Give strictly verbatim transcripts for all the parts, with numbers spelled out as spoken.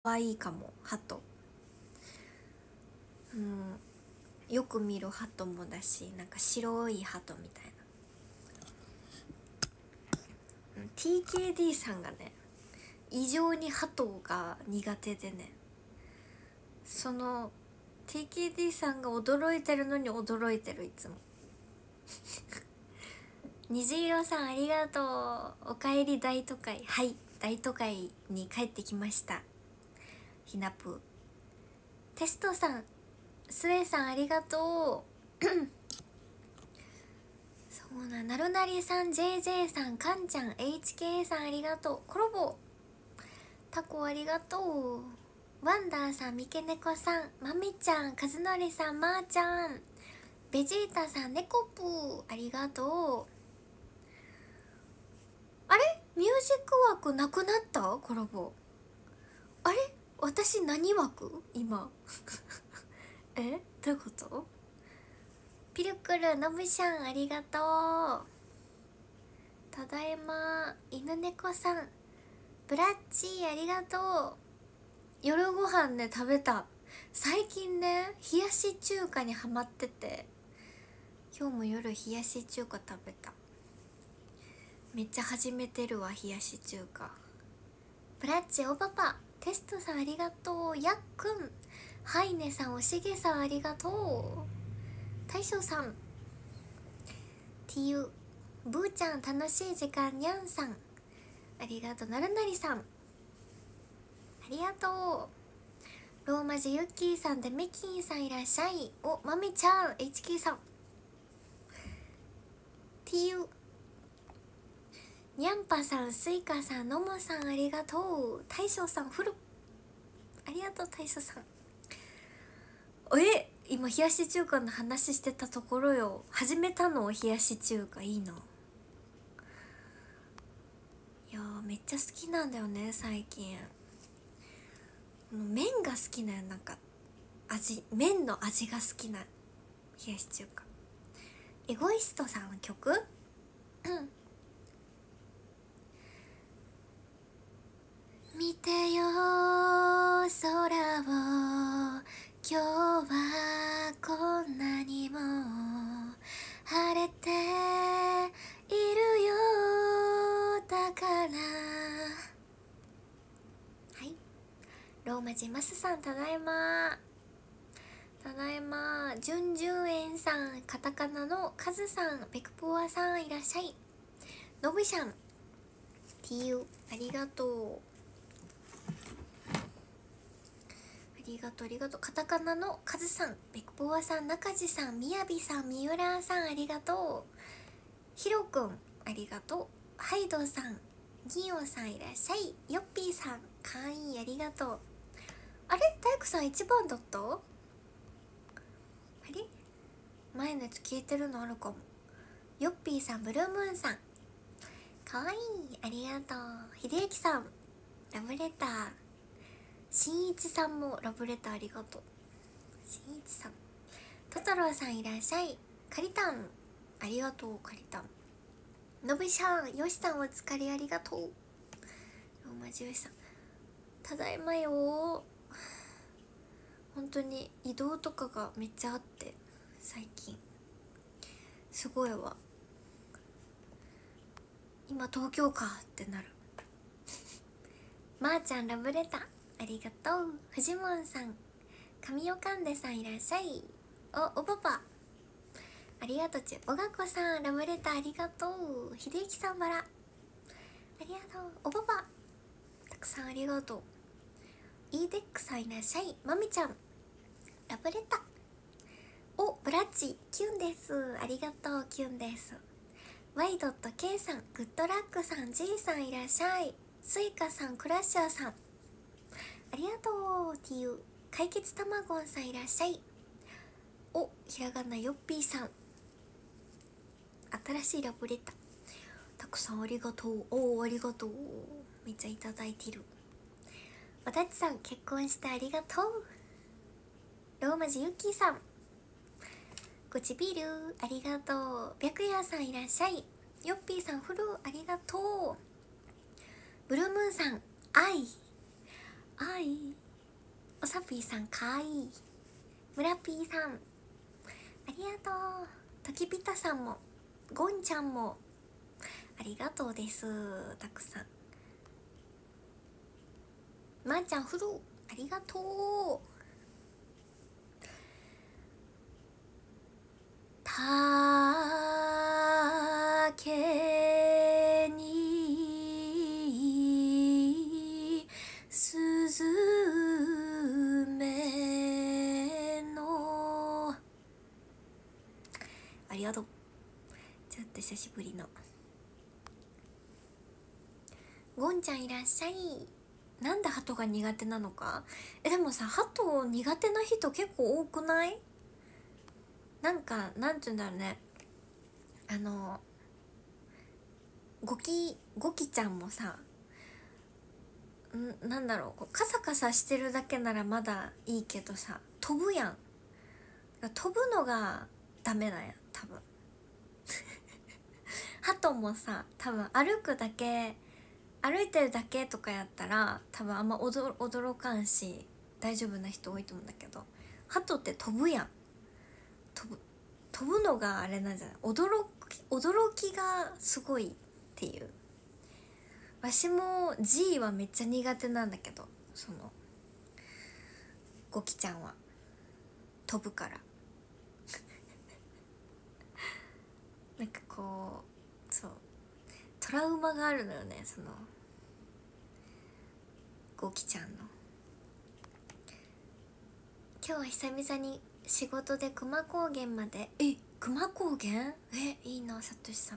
可愛いかも。鳩、うん、よく見る鳩もだし、なんか白い鳩みたいな。 ティーケーディー さんがね異常に鳩が苦手でね、その ティーケーディー さんが驚いてるのに驚いてるいつも。虹色さんありがとう。おかえり大都会。はい、大都会に帰ってきました。ひなぷー。テストさん、スエさんありがとう。そうな、なるなりさん、ジェイジェイ さん、かんちゃん、エイチケー さんありがとう。コロボタコありがとう。ワンダーさん、みけねこさん、まみちゃん、かずのりさん、まーちゃん、ベジータさん、ねこぷーありがとう。あれ、ミュージック枠なくなった？コラボ。あれ、私何枠今？え、どういうこと？ピルクル、のぶしゃんありがとう。ただいま。犬猫さん、ブラッチーありがとう。夜ご飯ね食べた。最近ね冷やし中華にハマってて、今日も夜冷やし中華食べた。めっちゃ始めてるわ冷やし中華。ブラッチおパパ、テストさんありがとう。やっくん、ハイネさん、おしげさんありがとう。大将さん、ティユ、ブーちゃん楽しい時間にゃんさんありがとう。なるなりさんありがとう。ローマ字ユッキーさんでメキンさんいらっしゃい。お、まみちゃん、エイチケー さん、ティユ、にゃんぱさん、スイカさん、のもさんありがとう。大将さんフルありがとう。大将さん、え、今冷やし中華の話してたところよ。始めたの冷やし中華。いいな。いやーめっちゃ好きなんだよね最近。もう麺が好きなよ。なんか味、麺の味が好きな冷やし中華。エゴイストさんの曲、うん見てよ空を、今日はこんなにも晴れているよ、だから。はい、ローマ字マスさんただいま。ただいま。じゅんじゅんえんさん、カタカナのカズさん、ベクポワさんいらっしゃい。のぶしゃん、ティユありがとう。ありがとうありがとう。カタカナのカズさん、ベクポワさん、中地さん、みやびさん、みゆらさんありがとう。ひろくんありがとう。ハイドさん、ギオさんいらっしゃい。ヨッピーさん、かわいいありがとう。あれ、大工さんいちばんだった？あれ、前のやつ消えてるのあるかも。ヨッピーさん、ブルームーンさんかわいいありがとう。ひでゆきさん、ラブレター。しんいちさんもラブレターありがとう。しんいちさん、トトロさんいらっしゃい。カリタンありがとう。カリタン、のぶしゃん、よしさんお疲れありがとう。ローマ字よしさんただいまよ。本当に移動とかがめっちゃあって最近すごいわ。今東京かってなる。まーちゃんラブレターありがとう。フジモンさん、神尾かんでさんいらっしゃい。お、おパパありがとうち。おがこさんラブレターありがとう。ひでゆきさんバラありがとう。おパパたくさんありがとう。イーデックさんいらっしゃい。まみちゃんラブレター。お、ブラッチキュンです。ありがとうキュンです。ワイドット K さん、グッドラックさん、G さんいらっしゃい。スイカさん、クラッシャーさんありがとう。っていう解決たまごんさんいらっしゃい。お、ひらがなよっぴーさん、新しいラブレターたくさんありがとう。おーありがとう。めっちゃいただいてる。わたちさん結婚してありがとう。ローマ字ゆっきーさん、ごちビールありがとう。白夜さんいらっしゃい。よっぴーさんフルありがとう。ブルームーンさん、愛愛おさぴーさんかわいい。むらぴーさんありがとう。ときぴたさんもゴンちゃんもありがとうです。たくさん。まー、ちゃんフルありがとう。竹にすずめのありがとう。ちょっと久しぶりのゴンちゃんいらっしゃい。なんで鳩が苦手なのか。えでもさ、鳩苦手な人結構多くない？なんかなんていうんだろうね、あのゴキゴキちゃんもさ、んなんだろう、こうカサカサしてるだけならまだいいけどさ、飛ぶやん。飛ぶのがダメなんや多分鳩もさ、多分歩くだけ歩いてるだけとかやったら多分あんま驚驚かんし大丈夫な人多いと思うんだけど、鳩って飛ぶやん。飛ぶ飛ぶのがあれなんじゃない？驚き驚きがすごいっていう。わしも G はめっちゃ苦手なんだけど、そのゴキちゃんは飛ぶからなんかこう、そうトラウマがあるのよね、そのゴキちゃんの。今日は久々に仕事で熊高原まで。え、熊高原？え、いいな、さとしさん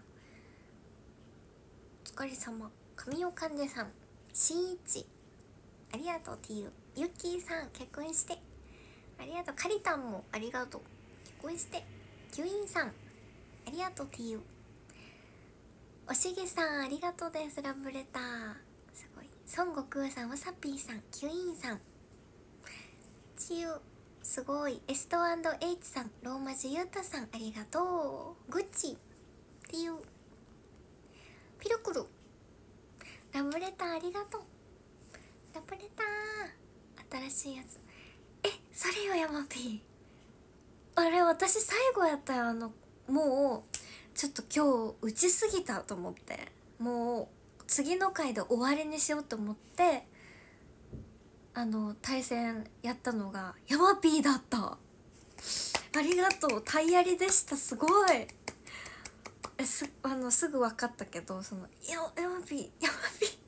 お疲れ様。神尾患者さん、しんいちありがとう。っていうゆっきーさん結婚してありがとう。かりたんもありがとう、結婚して。きゅういんさんありがとう。っていうおしげさんありがとうです。ラブレターすごい。孫悟空さん、わさぴーさん、きゅういんさん、ちゆすごい。エスト&エイチさん、ローマ字ゆうたさんありがとう。グッチっていうピルクルラブレターありがとう。ラブレター新しいやつ。え、それよヤマピー。あれ私最後やったよ。あのもうちょっと今日打ちすぎたと思って、もう次の回で終わりにしようと思ってあの対戦やったのがヤマピーだった。ありがとう。タイヤリでした。すごい。えすあのすぐ分かったけど、そのヤヤマピーヤマピー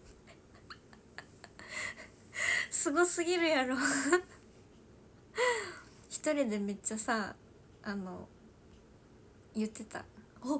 すごすぎるやろ一人でめっちゃさ、あの言ってた。お、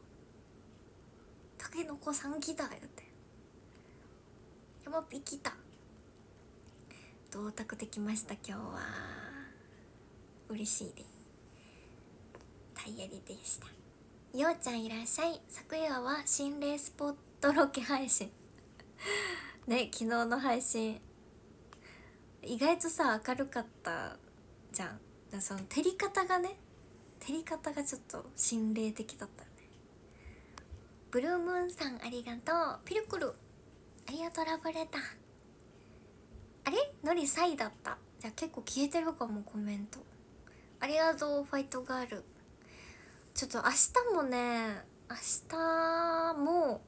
たけのこさん来たよって。ヤマピー来た。同卓できました。今日は嬉しいで。タイヤリでした。ようちゃんいらっしゃい。昨夜は心霊スポットロケ配信ね、昨日の配信意外とさ明るかったじゃん。だその照り方がね、照り方がちょっと心霊的だったよね。ブルームーンさんありがとう。ピルクルありがとう。ラブレターあれのりサイだった。じゃあ結構消えてるかもコメント。ありがとう。ファイトガール。ちょっと明日もね、明日も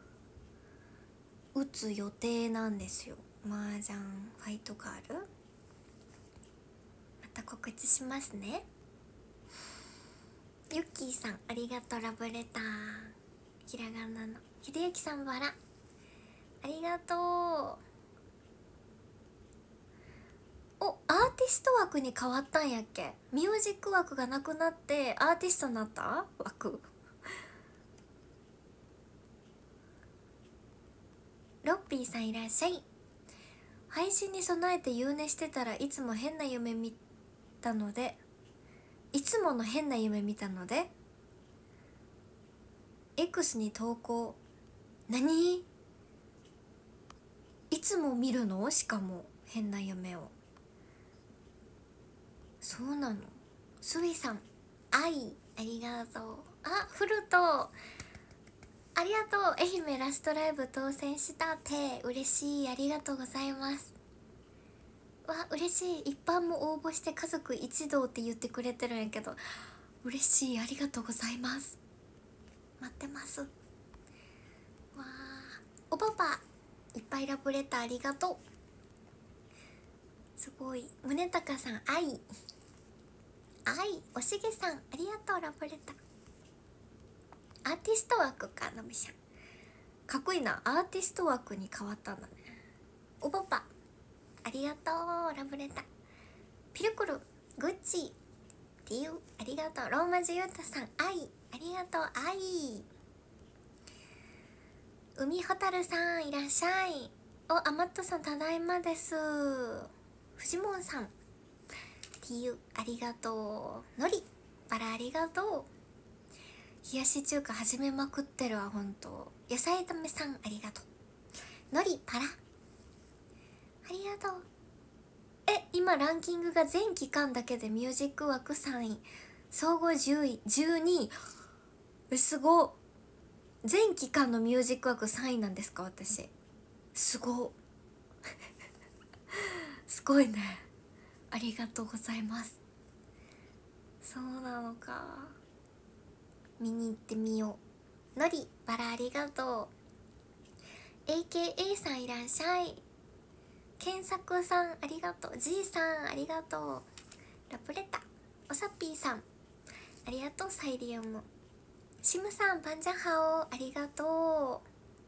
打つ予定なんですよ。麻雀ファイトガール。また告知しますね。ゆっきーさんありがとう。ラブレターひらがなの。ひでゆきさんバラありがとう。お、アーティスト枠に変わったんやっけ。ミュージック枠がなくなってアーティストになった枠。ロッピーさんいらっしゃい。配信に備えて夕寝してたらいつも変な夢見たのでいつもの変な夢見たので X に投稿。何？いつも見るの？しかも変な夢を。そうなの。スイさん愛ありがとう。あ、フルトありがとう。愛媛ラストライブ当選したって嬉しい。ありがとうございます。わ、 嬉しい。一般も応募して家族一同って言ってくれてるんやけど、嬉しい。ありがとうございます。待ってます。わー、おパパいっぱいラブレターありがとう。すごい。宗隆さん、愛愛。おしげさんありがとう。ラブレター。アーティスト枠か。のびしゃんかっこいいな。アーティスト枠に変わったんだね。おパパありがとう。ラブレター。ピルクルグッチっていうありがとう。ローマ字ユータさん、愛ありがとう。愛。海ほたるさんいらっしゃい。お、アマットさんただいまです。フジモンさんっていうありがとう。のりバラありがとう。冷やし中華始めまくってるわ。ほんと。野菜炒めさんありがとう。のりパラありがとう。え、今ランキングが全期間だけでミュージック枠さんい、総合じゅうい、じゅうにい。え、すご。全期間のミュージック枠さんいなんですか、私。すごすごいね。ありがとうございます。そうなのか。見に行ってみよう。のりバラありがとう。 エーケーエー さんいらっしゃい。検索さんありがとう。 G さんありがとう。ラブレタ。おさぴーさんありがとう。サイリウム。シムさんパンジャハオありがと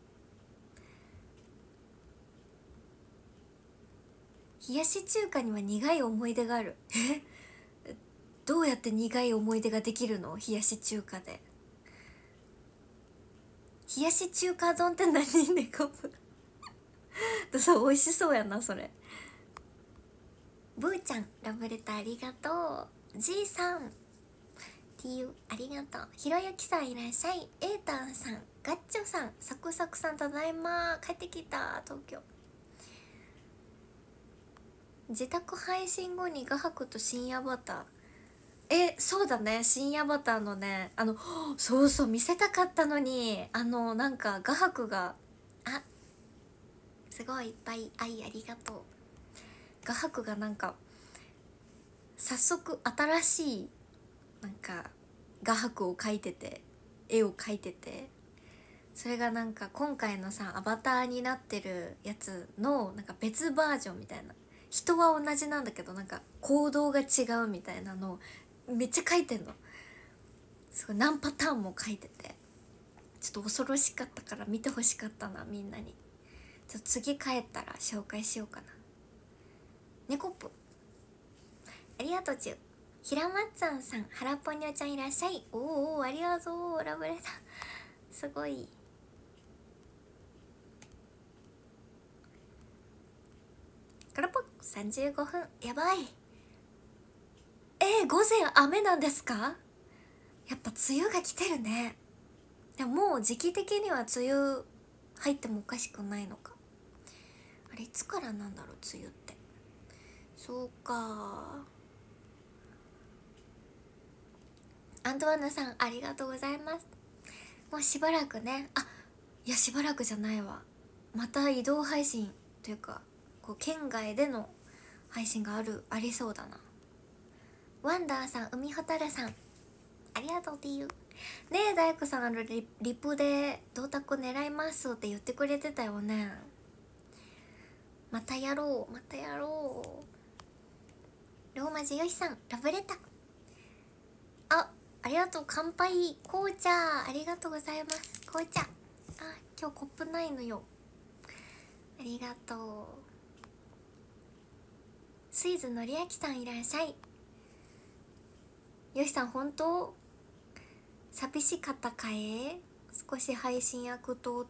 う。冷やし中華には苦い思い出がある。え、どうやって苦い思い出ができるの？冷やし中華で。冷やし中華丼って何？猫ぶそう、美味しそうやなそれ。ブーちゃんラブレターありがとう。 G さん ティーユー ありがとう。ひろゆきさんいらっしゃい。エータンさん、ガッチョさん、サクサクさんただいま。帰ってきた東京。自宅配信後に画伯と深夜バター。え、そうだね、深夜バターのね、あのそうそう見せたかったのに、あのなんか画伯が、あ、すごいいっぱい愛ありがとう。画伯がなんか早速新しいなんか画伯を描いてて、絵を描いてて、それがなんか今回のさアバターになってるやつのなんか別バージョンみたいな、人は同じなんだけどなんか行動が違うみたいなのをめっちゃ描いてんの。すごい何パターンも描いてて、ちょっと恐ろしかったから見てほしかったな、みんなに。ちょっと次帰ったら紹介しようかな。猫っぷありがとうちゅう。ひらまっつぁんさん、はらぽにょちゃんいらっしゃい。おーおーありがとう。ラブレターすごい。からぽさんじゅうごふん。やばい。えー、午前雨なんですか？やっぱ梅雨が来てるね。でももう時期的には梅雨入ってもおかしくないのか。あれいつからなんだろう梅雨って。そうか。アントワンナさんありがとうございます。もうしばらくね。あ、いやしばらくじゃないわ。また移動配信というかこう県外での配信があるありそうだな。ワンダーさん、海ほたるさんありがとうっていうねえ。大工さん、あの リ, リプで「銅鐸狙います」って言ってくれてたよね。またやろうまたやろう。ローマ字よしさんラブレターあありがとう。乾杯紅茶ありがとうございます。紅茶あ今日コップないのよ。ありがとう。スイズのりあきさんいらっしゃい。よしさん本当寂しかったかえ、少し配信役とって。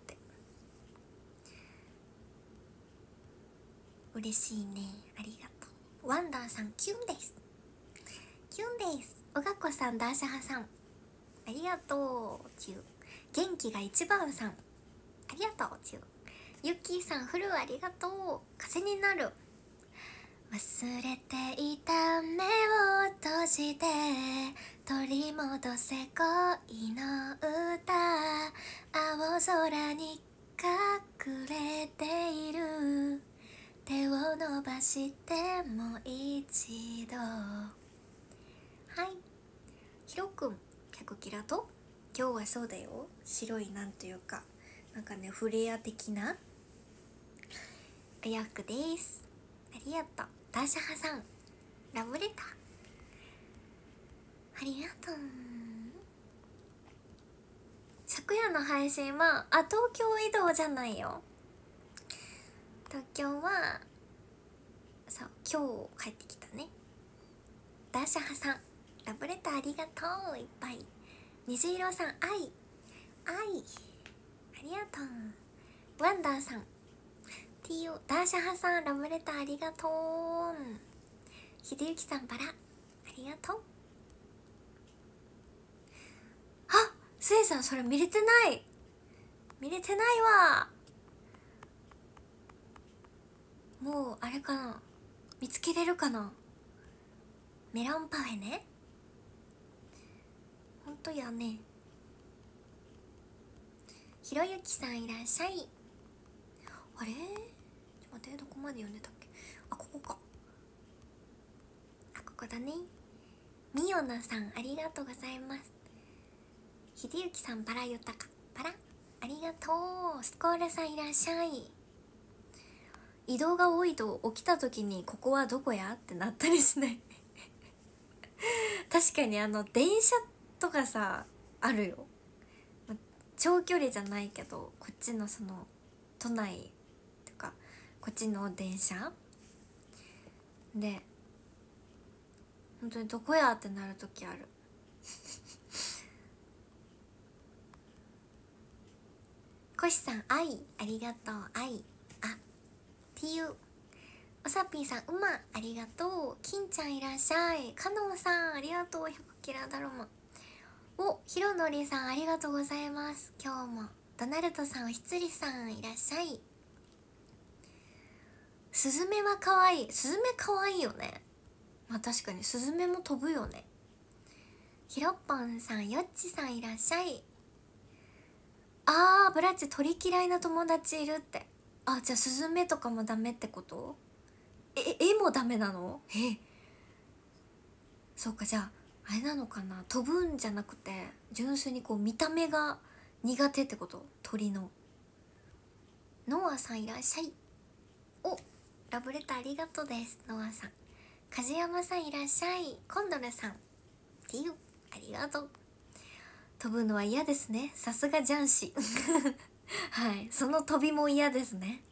嬉しいね、ありがとう。ワンダーさんキュンです、キュンです。おがこさん、ダーシャハさんありがとう。ちゅう元気が一番さんありがとう。ちゅうゆっきーさん、フルありがとう。風になる。忘れていた目を閉じて取り戻せ恋の歌、青空に隠れている手を伸ばしてもう一度。はい、ひろくんひゃくキラと今日はそうだよ、白いなんというかなんかねフレア的なお洋服です。ありがとう。ダーシャハさんラブレターありがとう。昨夜の配信はあ東京移動じゃないよ。東京はそう今日帰ってきたね。ダーシャハさんラブレターありがとう。いっぱい。虹色さん愛愛ありがとう。ワンダーさん ティーオー ダーシャハさんラブレターありがとう。秀幸さんバラありがとう。あスエさんそれ見れてない見れてないわ。もうあれかな、見つけれるかな。メロンパフェね、ほんとやね。ひろゆきさんいらっしゃい。あれちょっと待って、どこまで読んでたっけ。あここか、あここだね。みよなさんありがとうございます。ひでゆきさんバラゆたかバラありがとう。スコールさんいらっしゃい。移動が多いと起きた時にここはどこやってなったりしない確かにあの電車とかさあるよ、長距離じゃないけどこっちのその都内とかこっちの電車で本当にどこやってなる時あるコシさん愛ありがとう。愛あ ティーユー おさぴーさんうまありがとう。金ちゃんいらっしゃい。かのうさんありがとう。ひゃくキラだるま。おひろのりさんありがとうございます。今日もドナルドさんおひつりさんいらっしゃい。スズメはかわいい。スズメかわいいよね。まあ確かにスズメも飛ぶよね。ひろっぽんさんよっちさんいらっしゃい。あーブラッチ鳥嫌いな友達いるって。あじゃあスズメとかもダメってこと？え絵もダメなの？えそうか、じゃああれなのかな、飛ぶんじゃなくて純粋にこう見た目が苦手ってこと？鳥の。ノアさんいらっしゃい。おラブレターありがとうです。ノアさん梶山さんいらっしゃい。コンドルさんティーユーありがとう。飛ぶのは嫌ですね。さすがジャンシはいその飛びも嫌ですね。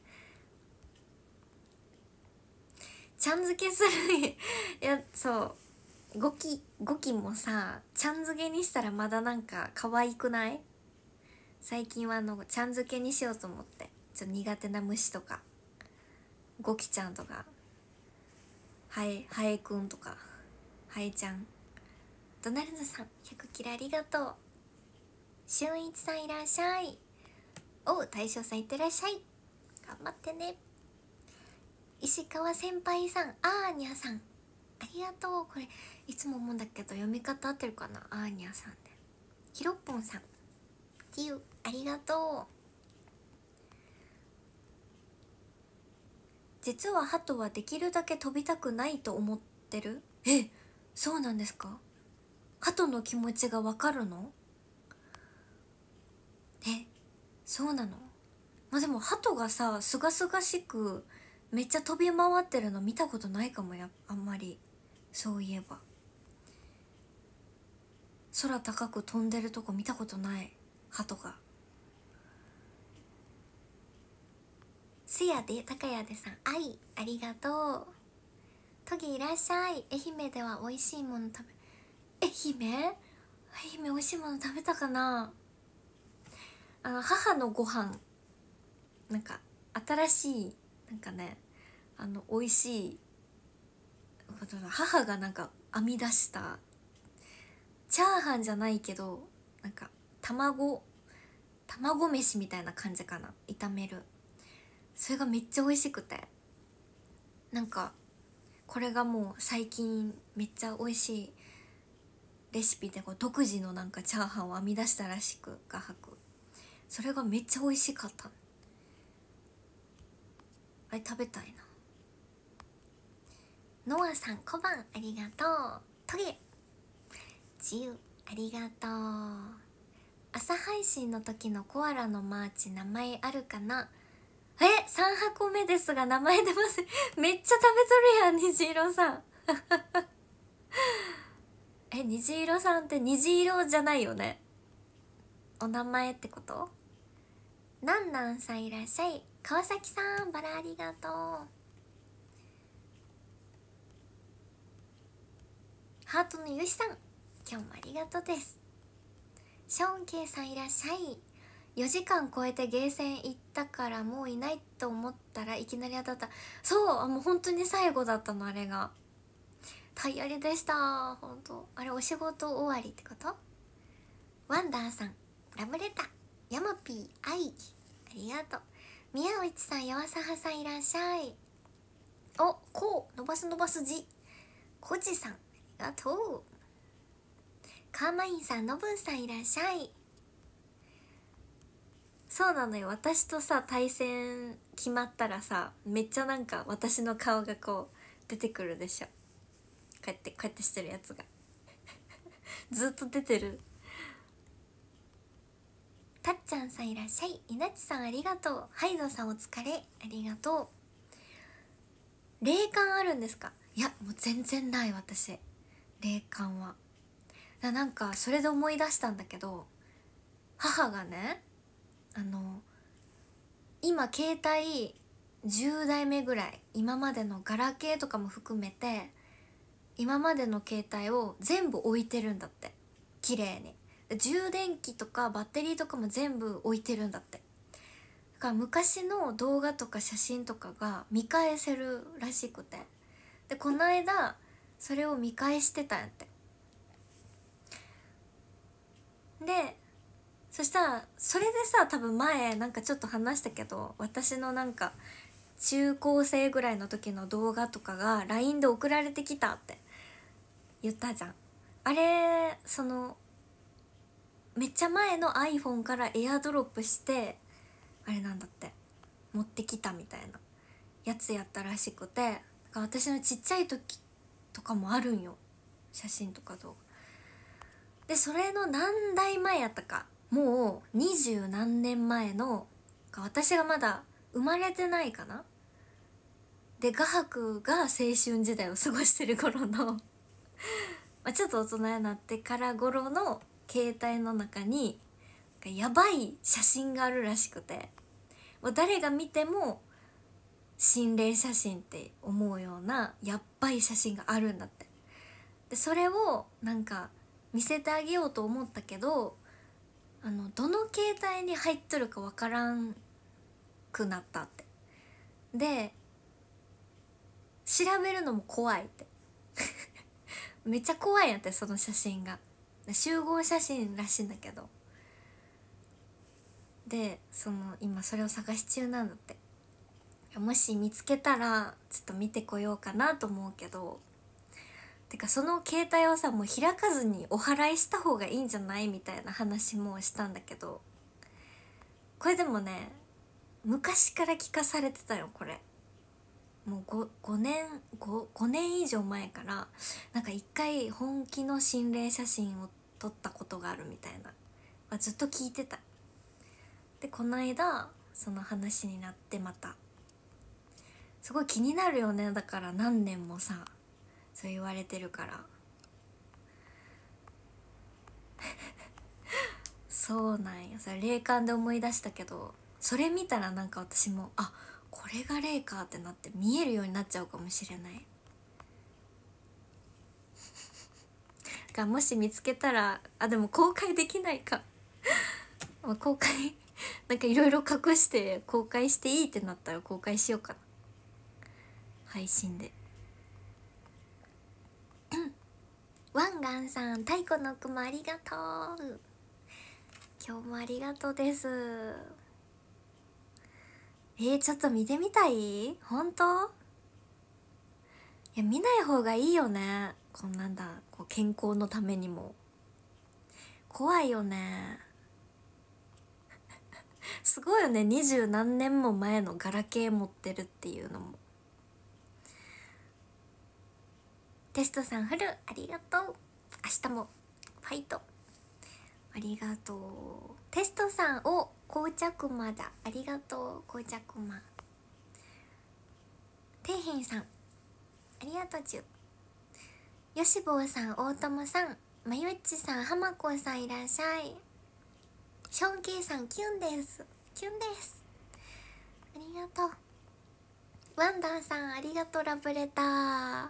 ちゃん付けするいやそうゴキゴキもさちゃん付けにしたらまだなんか可愛くない？最近はあのちゃん付けにしようと思って、ちょっと苦手な虫とかゴキちゃんとかハエハエくんとかハエちゃん。ドナルドさんひゃくキラありがとう。しゅんいちさんいらっしゃい。おう大将さんいってらっしゃい。頑張ってね。石川先輩さんアーニャさんありがとう。これいつも思うんだけど読み方合ってるかな。アーニャさんで。ひろっぽんさんティーユーありがとう。実はハトはできるだけ飛びたくないと思ってる。えそうなんですか？ハトの気持ちがわかるの？えそうなの？まあでもハトがさすがすがしくめっちゃ飛び回ってるの見たことないかもや、あんまり。そういえば空高く飛んでるとこ見たことないハトが。せやで高谷でさん愛ありがとう。トギいらっしゃい。愛媛では美味しいもの食べ愛媛愛媛美味しいもの食べたかな。あの母のご飯なんか新しいなんかねあの美味しい母がなんか編み出したチャーハンじゃないけどなんか卵卵飯みたいな感じかな、炒める。それがめっちゃ美味しくて、なんかこれがもう最近めっちゃ美味しいレシピでこう独自のなんかチャーハンを編み出したらしく画伯、それがめっちゃ美味しかった。あれ食べたいな。 ノアさん小判ありがとう。トゲ自由ありがとう。朝配信の時のコアラのマーチ名前あるかな。えさん箱目ですが名前出ませんめっちゃ食べとるやん虹色さんえ虹色さんって虹色じゃないよね。お名前ってこと。なんなんさんいらっしゃい。川崎さんバラありがとう。ハートのよしさん今日もありがとうです。ショーンケイさんいらっしゃい。よじかん超えてゲーセン行ったからもういないと思ったらいきなり当たった。そうもう本当に最後だったの。あれがタイヤリでした。本当あれお仕事終わりってこと。ワンダーさんラブレター。ヤマピー愛ありがとう。宮内さん、やわさはさんいらっしゃい。おこう伸ばす伸ばす字こじさんありがとう。カーマインさん、のぶんさんいらっしゃい。そうなのよ、私とさ対戦決まったらさめっちゃなんか私の顔がこう出てくるでしょ。こうやってこうやってしてるやつがずっと出てる。たっちゃんさんいらっしゃい。いなちさんありがとう。ハイドさんお疲れありがとう。霊感あるんですか。いやもう全然ない私霊感は。だなんかそれで思い出したんだけど、母がねあの今携帯じゅうだいめぐらい、今までのガラケーとかも含めて今までの携帯を全部置いてるんだって。綺麗に充電器とかバッテリーとかも全部置いてるんだって。だから昔の動画とか写真とかが見返せるらしくて、でこの間それを見返してたんやって。でそしたらそれでさ、多分前なんかちょっと話したけど、私のなんか中高生ぐらいの時の動画とかが ライン で送られてきたって言ったじゃん。あれそのめっちゃ前の iPhone からエアドロップしてあれなんだって持ってきたみたいなやつやったらしくて、だから私のちっちゃい時とかもあるんよ、写真とか動画で。それの何代前やったか、もう二十何年前の、私がまだ生まれてないかなで、画伯が青春時代を過ごしてる頃のまあちょっと大人になってから頃の携帯の中にやばい写真があるらしくて、もう誰が見ても心霊写真って思うようなやっばい写真があるんだって。でそれをなんか見せてあげようと思ったけど、あのどの携帯に入っとるかわからんくなったって。で調べるのも怖いってめっちゃ怖いんやって、その写真が集合写真らしいんだけど。でその今それを探し中なんだって。もし見つけたらちょっと見てこようかなと思うけど、てかその携帯をさもう開かずにお祓いした方がいいんじゃないみたいな話もしたんだけど、これでもね昔から聞かされてたよこれ。もう 5, 5年 5, 5年以上前からなんか一回本気の心霊写真を撮ったことがあるみたいな、まあ、ずっと聞いてた。でこの間その話になってまたすごい気になるよね。だから何年もさそう言われてるからそうなんや。それ霊感で思い出したけど、それ見たらなんか私もあこれが霊かってなって見えるようになっちゃうかもしれないがもし見つけたら、あでも公開できないか公開なんかいろいろ隠して公開していいってなったら公開しようかな、配信でワンガンさん、太鼓の雲ありがとう。今日もありがとうです。えー、ちょっと見てみたい？本当？いや見ない方がいいよね。こんなんだ、こう健康のためにも怖いよねすごいよね、二十何年も前のガラケー持ってるっていうのも。 テストさんフルありがとう。明日もファイトありがとう。テストさんを紅茶クマだ、ありがとう紅茶クマ。ていへんさんありがとうちゅ。よしぼうさん、大友さん、まゆっちさん、はまこさんいらっしゃい。ショーンケイさんキュンです、キュンです。ありがとう。ワンダーさんありがとう。ラブレター。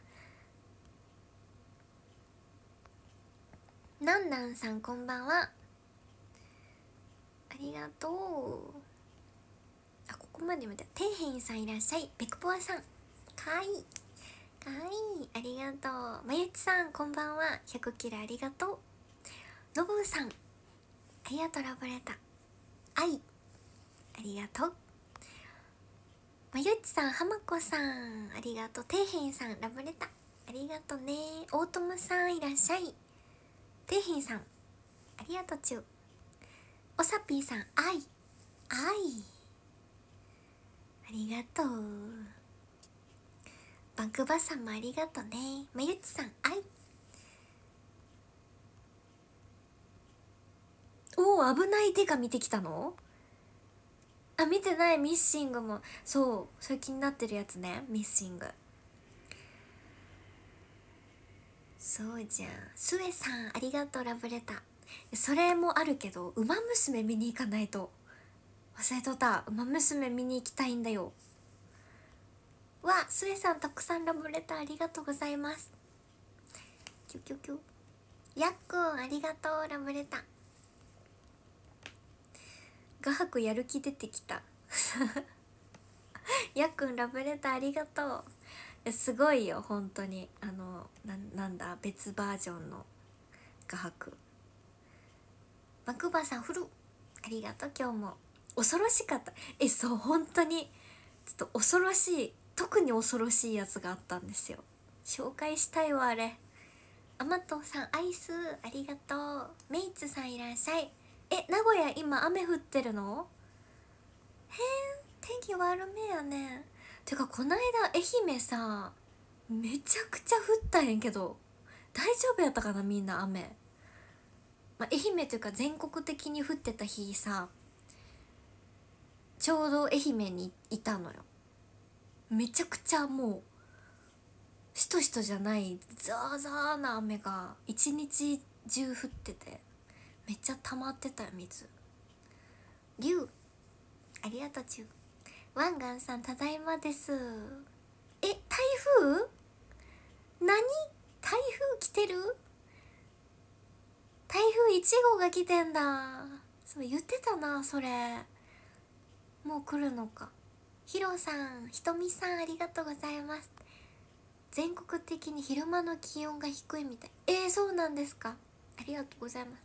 なんなんさんこんばんは、ありがとう。あ、ここまで見た。ていへんさんいらっしゃい。ベクポアさんかわいいかわいい、ありがとう。まゆちさんこんばんは、ひゃくキラありがとう。のぶうさんありがとう。ラブレター。あいありがとう。まゆちさん、はまこさんありがとう。ていへんさんラブレターありがとね。大友さんいらっしゃい。ていへんさんありがとうちゅ。おさぴーさんあいあいありがとう。バンクバさんもありがとね。まゆちさんあい。おお、危ない手が見てきたの。あ、見てない。ミッシングもそう、それ気になってるやつね、ミッシング。そうじゃん。スエさんありがとう。ラブレター。それもあるけど、ウマ娘見に行かないと。忘れとった。ウマ娘見に行きたいんだよ。わ、スエさんたくさんラブレターありがとうございます。キュキュキュ。やっくんありがとう。ラブレター。画伯やる気出てきたやっくんラブレターありがとう。すごいよ本当に。あの な, なんだ別バージョンの画伯。マクバさんフルありがとう。今日も恐ろしかった。え、そう本当にちょっと恐ろしい、特に恐ろしいやつがあったんですよ。紹介したいわあれ。アマトさんアイスありがとう。メイツさんいらっしゃい。え、名古屋今雨降ってるの？へえ、天気悪めやね。てかこないだ愛媛さめちゃくちゃ降ったんやけど大丈夫やったかなみんな雨。まあ、愛媛というか全国的に降ってた日さ、ちょうど愛媛にいたのよ。めちゃくちゃもうしとしとじゃないザーザーな雨が一日中降ってて、めっちゃ溜まってたよ水。りゅうありがとうちゅう。ワンガンさんただいまです。え、台風？何？台風来てる？台風いちごうが来てんだ。そう言ってたなそれ。もう来るのか。ヒロさん、ひとみさんありがとうございます。全国的に昼間の気温が低いみたい。えー、そうなんですか。ありがとうございます。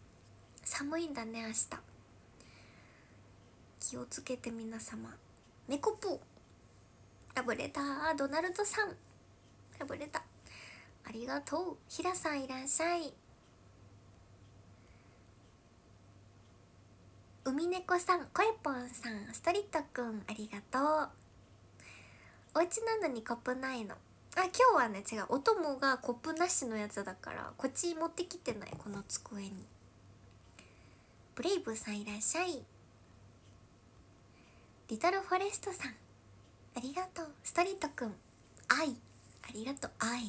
寒いんだね明日。気をつけて皆様。猫プーラブレター。ドナルドさんラブレターありがとう。ひらさんいらっしゃい。海猫さん、コエポンさん、ストリートくんありがとう。お家なのにコップないの。あ、今日はね違う、お供がコップなしのやつだからこっち持ってきてない。この机に。ブレイブさんいらっしゃい。リトルフォレストさんありがとう。ストリートくん愛ありがとう。愛。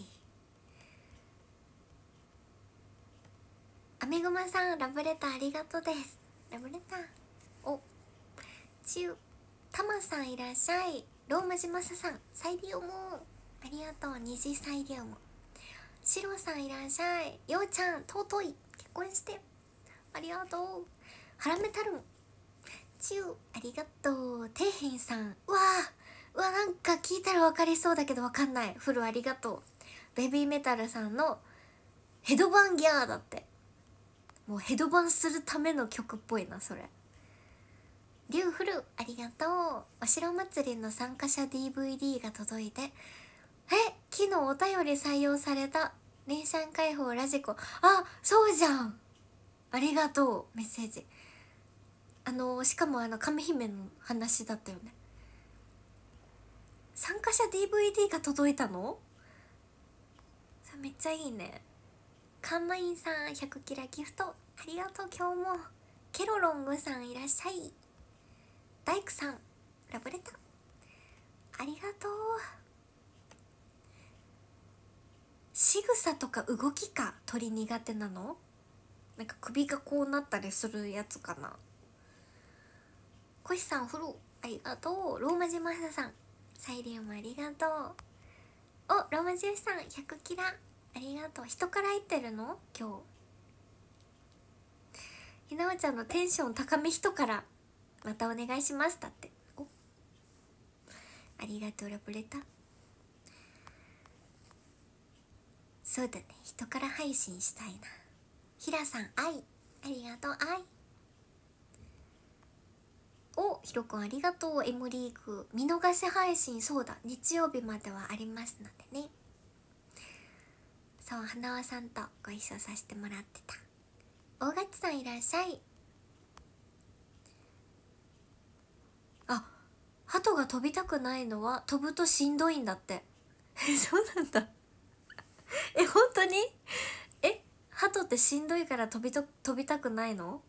アメグマさんラブレターありがとうです。ラブレター。おチュー。タマさんいらっしゃい。ローマジマサさんサイリウムありがとう。虹サイリウム。シロさんいらっしゃい。ようちゃん尊い結婚してありがとう。ハラメタルムチューありがとう。ていへんさん、うわーうわ、なんか聞いたら分かりそうだけど分かんない。フルありがとう。ベビーメタルさんのヘドバンギャーだって。もうヘドバンするための曲っぽいなそれ。リュウフルありがとう。お城祭りの参加者 ディーブイディー が届いて、え、昨日お便り採用されたリンシャン解放ラジコ。あ、そうじゃん。ありがとう。メッセージ。あのしかもあの亀姫の話だったよね。参加者 ディーブイディー が届いたの？ めっちゃいいね。カンマインさんひゃくキラギフトありがとう。今日もケロロングさんいらっしゃい。大工さんラブレターありがとう。仕草とか動きか鳥苦手なの？なんか首がこうなったりするやつかな。コシさんフォローありがとう。ローマ字マサさんサイリウムありがとう。おローマ字さんひゃくキラありがとう。人から言ってるの今日。ひなわちゃんのテンション高め人からまたお願いしますだって。おありがとうラブレター。そうだね、人から配信したいな。ひらさん愛ありがとう。愛おひろくんありがとう。 M リーグ見逃し配信、そうだ日曜日まではありますのでね。そう花輪さんとご一緒させてもらってた。大勝さんいらっしゃい。あ鳩が飛びたくないのは飛ぶとしんどいんだってえそうなんだえ本当に？え鳩ってしんどいから飛びと飛びたくないの？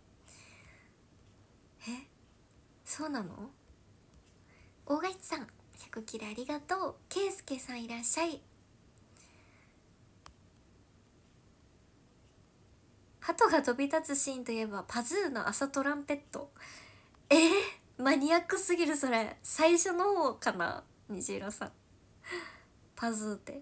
えそうなの？大勝さんひゃくキラありがとう。けいすけさんいらっしゃい。鳩が飛び立つシーンといえばパズーの朝トランペット。えー、マニアックすぎる。それ最初の方かな。虹色さんパズーって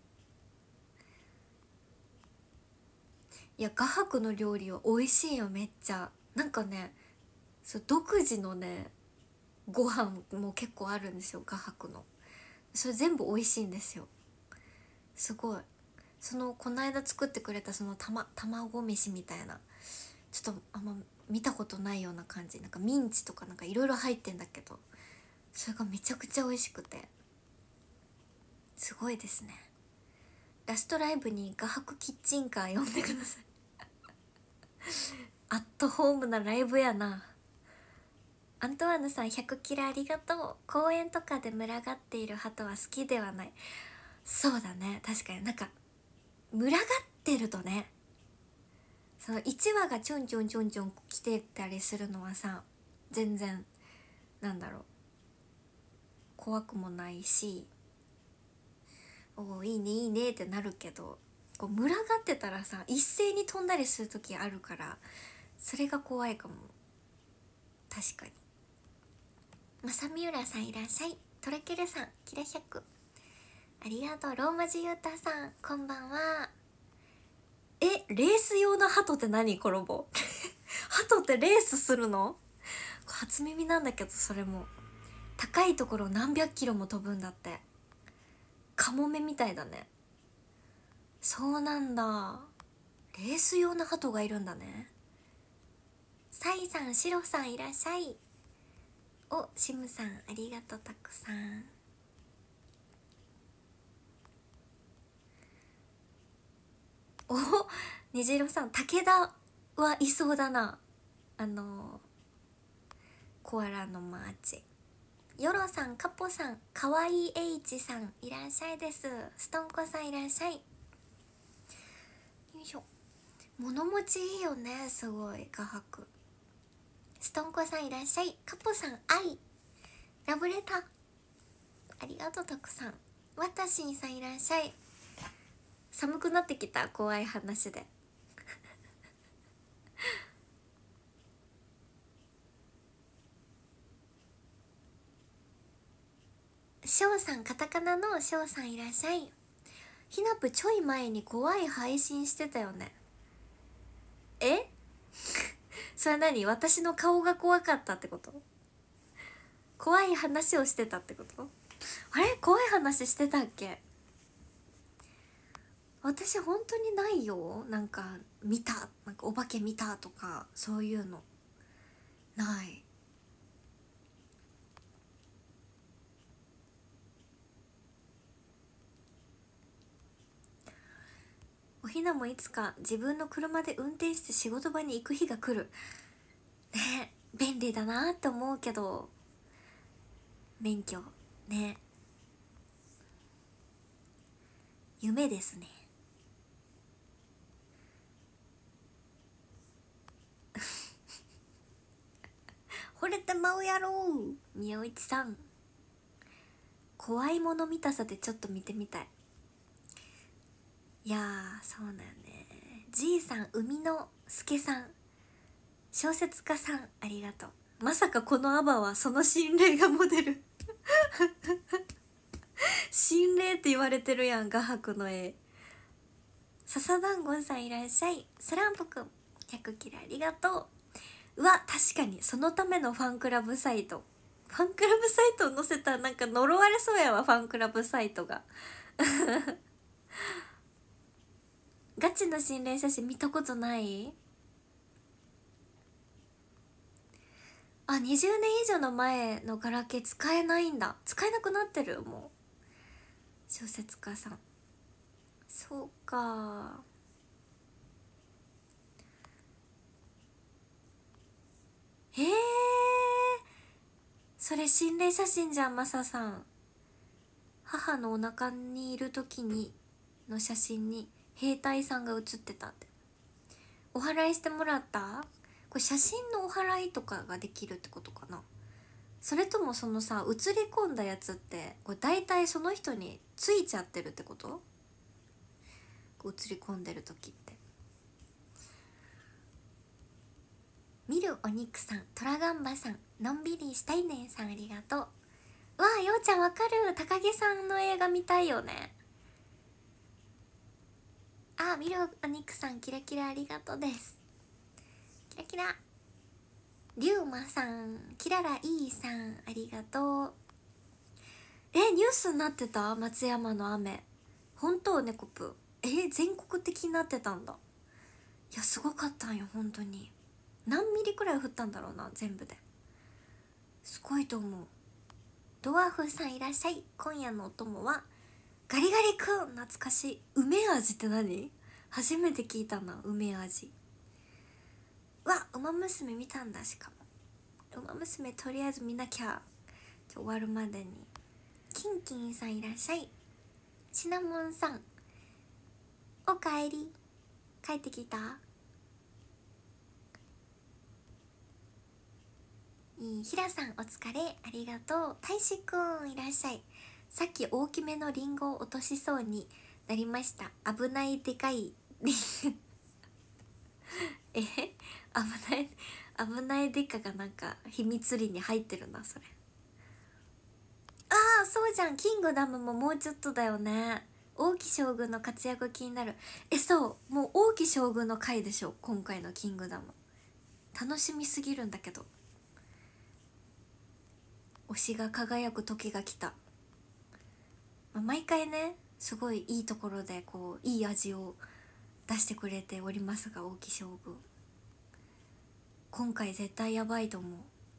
いや画伯の料理は美味しいよ。めっちゃなんかね、そう独自のねご飯も結構あるんですよ画伯の。それ全部美味しいんですよ。すごい。そのこの間作ってくれたそのたま卵飯みたいな、ちょっとあんま見たことないような感じ、なんかミンチとかなんかいろいろ入ってんだけど、それがめちゃくちゃ美味しくてすごいですね。ラストライブに画伯キッチンカー呼んでくださいアットホームなライブやな。アントワーヌさんひゃくキラありがとう。公園とかで群がっている鳩は好きではない。そうだね、確かになんか群がってるとね、そのいちわがちょんちょんちょんちょん来てたりするのはさ全然なんだろう怖くもないし、おおいいねいいねってなるけど、こう群がってたらさ一斉に飛んだりする時あるから、それが怖いかも。確かに。正三浦さんいらっしゃい。トレケルさんキラひゃくありがとう。ローマ字ユータさんこんばんは。えレース用の鳩って何？コロボ鳩ってレースするの？初耳なんだけど。それも高いところ何百キロも飛ぶんだって。カモメみたいだね。そうなんだ、レース用の鳩がいるんだね。サイさんシロさんいらっしゃい。おシムさんありがとう。たくさんお虹色さん武田はいそうだな。あのコアラのマーチ。ヨロさんカポさんかわいい H さんいらっしゃいです。ストンコさんいらっしゃい。よいしょ。物持ちいいよねすごい画伯。ストンコさんいらっしゃい。カポさん愛ラブレターありがとう。たくさん。わたしんさんいらっしゃい。寒くなってきた。怖い話でしょうさんカタカナのしょうさんいらっしゃい。ひなぷちょい前に怖い配信してたよね。えそれ何？私の顔が怖かったってこと？怖い話をしてたってこと？あれ怖い話してたっけ？私本当にないよ。なんか見た、なんかお化け見たとかそういうのない。おひなもいつか自分の車で運転して仕事場に行く日が来るね。便利だなって思うけど、免許ね。 夢ですね。惚れてまうやろう。宮内さん、怖いもの見たさでちょっと見てみたい。いやー、そうなんね。じいさん、海の助さん、小説家さん、ありがとう。まさかこのアバはその心霊がモデル心霊って言われてるやん、画伯の絵。笹団子さんいらっしゃい。スランプくんひゃくキラありがとう。うわ、確かにそのためのファンクラブサイト、ファンクラブサイトを載せたらなんか呪われそうやわ、ファンクラブサイトがガチの心霊写真見たことない？あ、にじゅうねん以上の前のガラケー使えないんだ。使えなくなってる。もう小説家さん、そうか。へえ、それ心霊写真じゃん、マサさん。母のお腹にいる時にの写真に兵隊さんが写ってたって。お祓いしてもらった？これ写真のお祓いとかができるってことかな。それともそのさ、写り込んだやつってこれ大体その人についちゃってるってこと？こう写り込んでる時って。見るお肉さん、トラガンバさん、のんびりしたいねんさん、ありがとう。わあ、ようちゃんわかる。高木さんの映画見たいよね。あ、見るお肉さん、キラキラありがとうです。キラキラ。りゅうまさん、キララいいさん、ありがとう。え、ニュースになってた？松山の雨。本当？ねこぷえ、全国的になってたんだ。いや、すごかったんよ、本当に。何ミリくらい降ったんだろうな、全部で。すごいと思う。ドワーフさんいらっしゃい。今夜のお供はガリガリ君、懐かしい。梅味って何？初めて聞いたな、梅味。わ、ウマ娘見たんだ。しかもウマ娘とりあえず見なきゃ、終わるまでに。キンキンさんいらっしゃい。シナモンさんおかえり。帰ってきた？いい、ひらさんお疲れ、ありがとう。たいしくんいらっしゃい。さっき大きめのリンゴを落としそうになりました。危ないでかいリンえ、危ない危ないでかがなんか秘密裏に入ってるな、それ。ああ、そうじゃん。キングダムももうちょっとだよね。王騎将軍の活躍気になる。え、そう、もう王騎将軍の回でしょ、今回のキングダム。楽しみすぎるんだけど。推しが輝く時が来た。まあ、毎回ね、すごいいいところでこういい味を出してくれておりますが、王騎将軍今回絶対やばいと思う。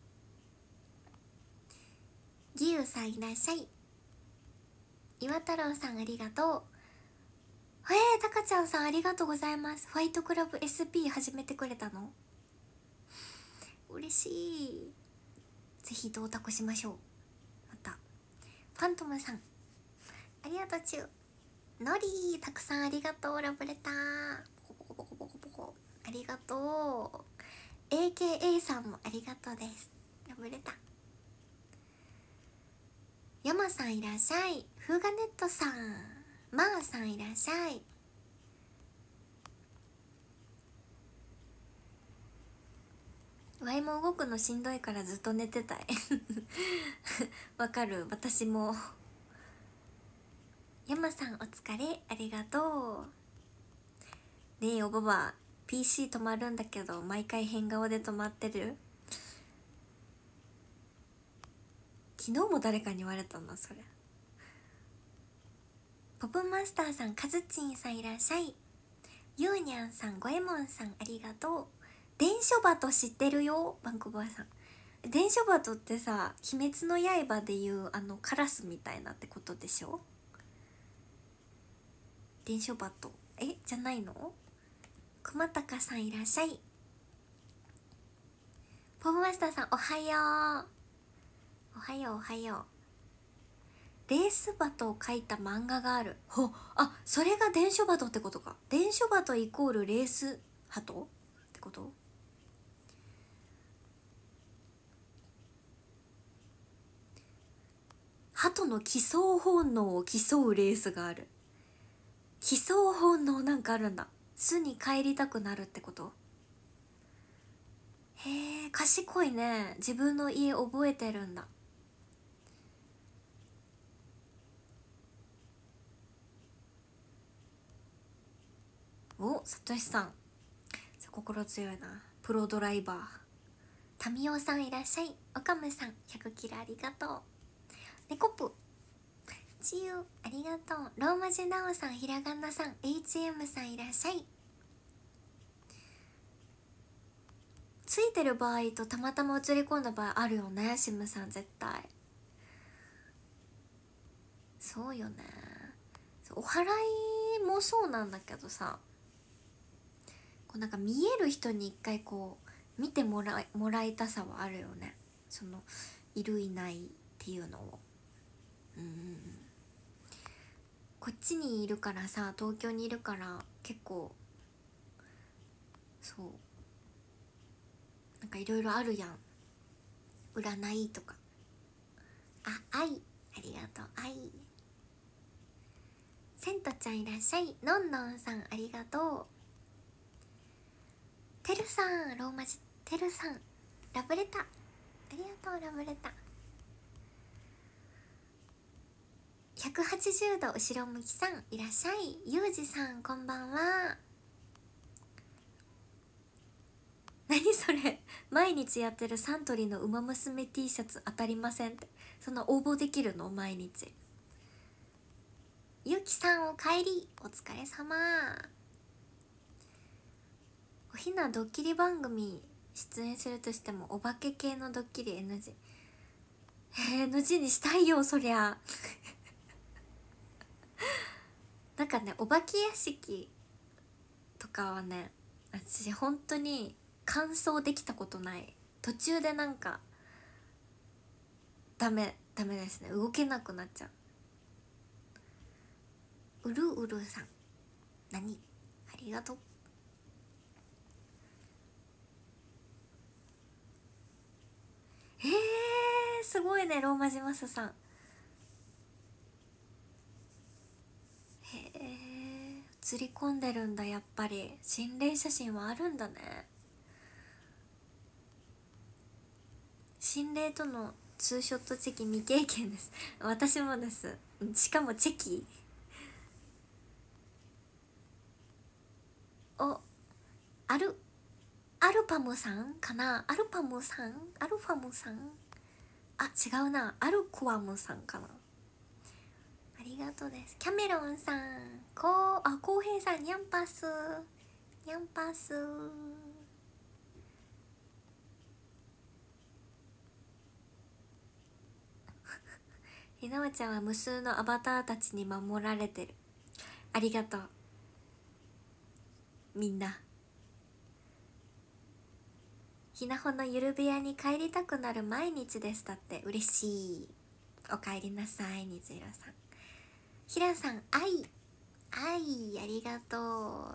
ギユさんいらっしゃい。岩太郎さんありがとう。えー、たかちゃんさんありがとうございます。ファイトクラブ エスピー 始めてくれたの？嬉しい。ぜひ同卓しましょう。またファントムさんありがとうちゅう。ノリーたくさんありがとう。ラブレターポコポコポコポコありがとう。 エーケーエー さんもありがとうです。ラブレター。ヤマさんいらっしゃい。フーガネットさん、マーさんいらっしゃい。ワイも動くのしんどいからずっと寝てたいわかる、私も。ヤマさんお疲れ、ありがとう。ねえおばば、 ピーシー 止まるんだけど毎回変顔で止まってる。昨日も誰かに言われたんだそれ。ポプマスターさん、カズチンさんいらっしゃい。ユーニャンさん、ゴエモンさんありがとう。伝書バト知ってるよ、バンコバーさん。伝書バトってさ、鬼滅の刃でいうあのカラスみたいなってことでしょ。伝書バト、え、じゃないの？熊高さんいらっしゃい。ポブマスターさんおはよう。おはようおはよう。 レースバトを描いた漫画がある。ほあ、それが伝書バトってことか。伝書バトイコールレースハトってこと。鳩の帰巣本能を競うレースがある。帰巣本能なんかあるんだ。巣に帰りたくなるってこと。へえ、賢いね。自分の家覚えてるんだ。お、さとしさん心強いな。プロドライバー。タミオさんいらっしゃい。オカムさんひゃくキラありがとう。ネコプチユありがとう。ローマ字ナオさん、ひらがなさん、 エイチエム さんいらっしゃい。ついてる場合とたまたま映り込んだ場合あるよね、シムさん。絶対そうよね。お祓いもそうなんだけどさ、こうなんか見える人に一回こう見てもらいもらいたさはあるよね。そのいるいないっていうのを。うんうんうん。こっちにいるからさ、東京にいるから結構そうなんかいろいろあるやん。占いとか。あ、愛ありがとう。愛セントちゃんいらっしゃい。のんのんさんありがとう。てるさん、ローマ字てるさん、ラブレターありがとう。ラブレターひゃくはちじゅうど後ろ向きさんいらっしゃい。ゆうじさんこんばんは。何それ毎日やってるサントリーのウマ娘 T シャツ当たりませんって。そんな応募できるの毎日。ゆきさんおかえり、お疲れ様。おひなドッキリ番組出演するとしてもお化け系のドッキリ エヌジー。 えー、エヌジー にしたいよそりゃなんかね、お化け屋敷とかはね、私本当に完走できたことない。途中でなんかダメダメですね。動けなくなっちゃう。うるうるさん何ありがとう。えー、すごいね、ローマ字マスさん。へえ、映り込んでるんだ。やっぱり心霊写真はあるんだね。心霊とのツーショットチェキ未経験です。私もです。しかもチェキ。お、アルアルパムさんかな。アルパムさん、アルファムさん、あ、違うな、アルコアムさんかな。ありがとうです。キャメロンさん、こう、あ、こうへいさん、ニャンパスニャンパス。ひなわちゃんは無数のアバターたちに守られてる。ありがとうみんな。ひなほのゆる部屋に帰りたくなる毎日です。だって嬉しい。おかえりなさい、にずいろさん。ひらさん、愛愛ありがとう。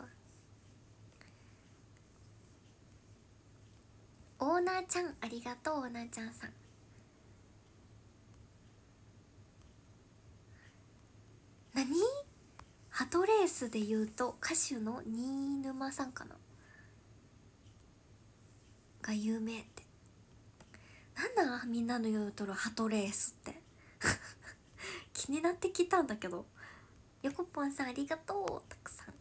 オーナーちゃんありがとう。オーナーちゃんさん、何ハトレースで言うと歌手の新沼さんかなが有名って。なんなんみんなの言うとるハトレースって気になってきたんだけど。よこぽんさんありがとう。たくさん。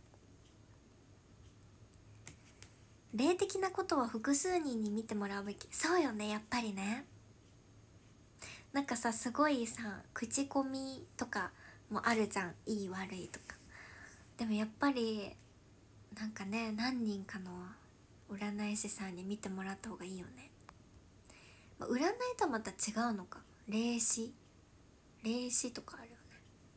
霊的なことは複数人に見てもらうべき。そうよね、やっぱりね。なんかさ、すごいさ、口コミとかもあるじゃん。いい悪いとか。でもやっぱりなんかね、何人かの占い師さんに見てもらった方がいいよね。まあ、占いとはまた違うのか。霊視霊視とかあるよね。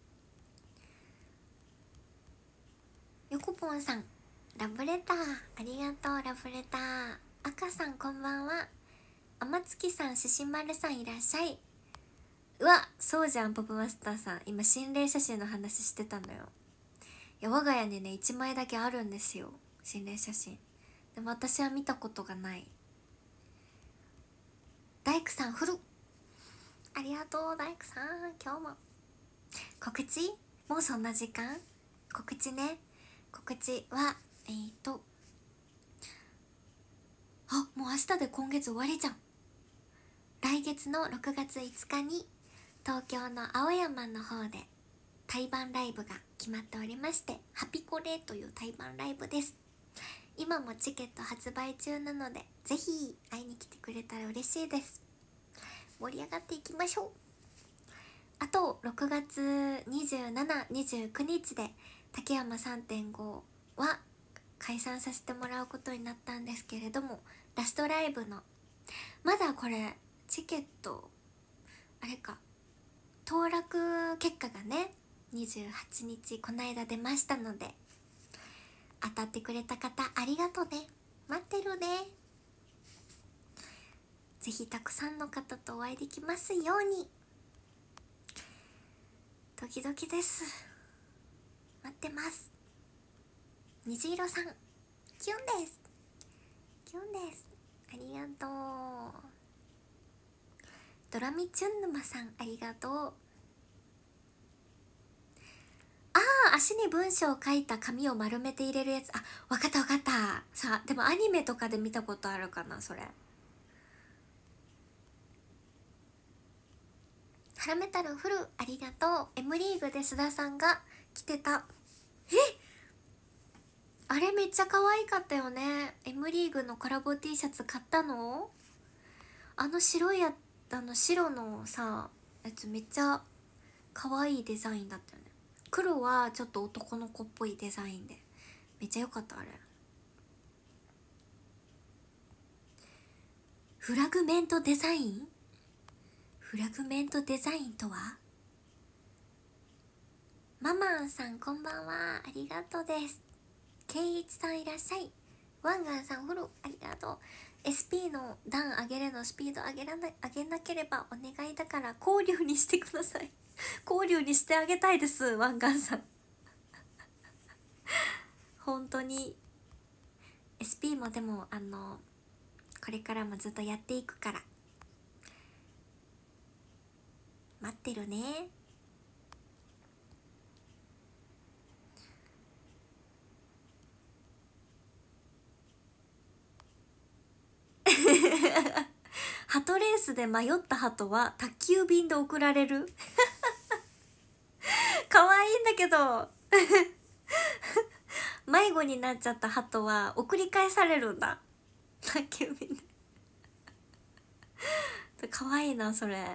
よこぽんさんラブレターありがとう。ラブレター。赤さんこんばんは。天月さん、ししまるさんいらっしゃい。 うわ、そうじゃん。ポップマスターさん今心霊写真の話してたのよ。いや我が家にねいちまいだけあるんですよ、心霊写真。でも私は見たことがない。大工さん振る、ありがとう大工さん。今日も告知、もうそんな時間。告知ね、告知はえーとあ、もう明日で今月終わりじゃん。来月のろくがついつかに東京の青山の方で対バンライブが決まっておりまして、ハピコレという対バンライブです。今もチケット発売中なのでぜひ会いに来てくれたら嬉しいです。盛り上がっていきましょう。あとろくがつにじゅうしち、にじゅうくにちで竹山 さんてんご は解散させてもらうことになったんですけれども、ラストライブのまだこれチケットあれか当落結果がねにじゅうはちにちこの間出ましたので、当たってくれた方ありがとね、待ってるね。ぜひたくさんの方とお会いできますように。ドキドキです、待ってます。虹色さんキュンです、キュンです、ありがとう。ドラミチュンヌマさんありがとう。あー、足に文章を書いた紙を丸めて入れるやつ。あ、わかったわかった。さあでもアニメとかで見たことあるかなそれ。ハラメタルフルありがとう。 M リーグで須田さんが着てた、えあれめっちゃ可愛かったよね。 M リーグのコラボ T シャツ買ったの？あの白いやあの白のさやつめっちゃ可愛いデザインだったよね。黒はちょっと男の子っぽいデザインでめっちゃ良かった。あれフラグメントデザイン、フラグメントデザインとは。ママンさんこんばんは、ありがとうです。ケイイチさんいらっしゃい。ワンガンさんフォローありがとう。 エスピー の段上げるのスピード上げらな上げなければお願いだから交流にしてください交流にしてあげたいです、ワンガンさん本当に エスピー もでもあのこれからもずっとやっていくから待ってるね鳩レースで迷った鳩は宅急便で送られる可愛いんだけど迷子になっちゃった鳩は送り返されるんだ宅急便で可愛いなそれ。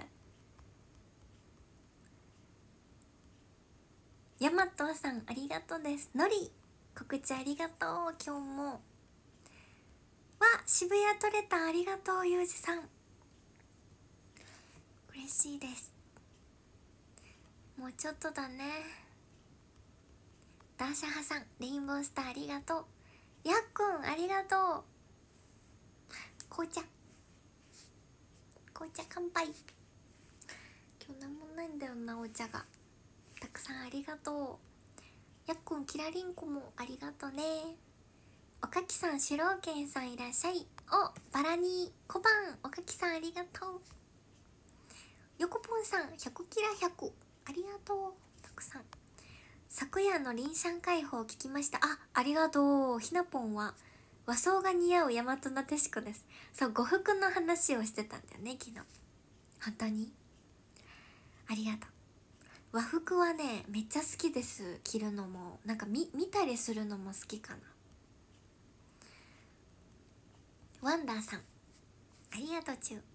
ヤマトさんありがとうです。のり告知ありがとう。今日もわ渋谷取れた、ありがとうゆうじさん、嬉しいです。もうちょっとだね。ダーシャハさんレインボースターありがとう。やっくんありがとう。紅茶紅茶乾杯。今日なんもないんだよなお茶が。たくさんありがとう。やっくんキラリンコもありがとうね。おかきさんしろうけんさんいらっしゃい。おバラに小判おかきさんありがとう。よこぽんさんひゃくキラひゃくありがとう。たくさん。昨夜のリンシャン解放聞きました。あありがとう。ひなぽんは和装が似合う大和なでしこです。そう呉服の話をしてたんだよね昨日。本当にありがとう。和服はねめっちゃ好きです。着るのもなんか見見たりするのも好きかな。ワンダーさんありがとうちゅう。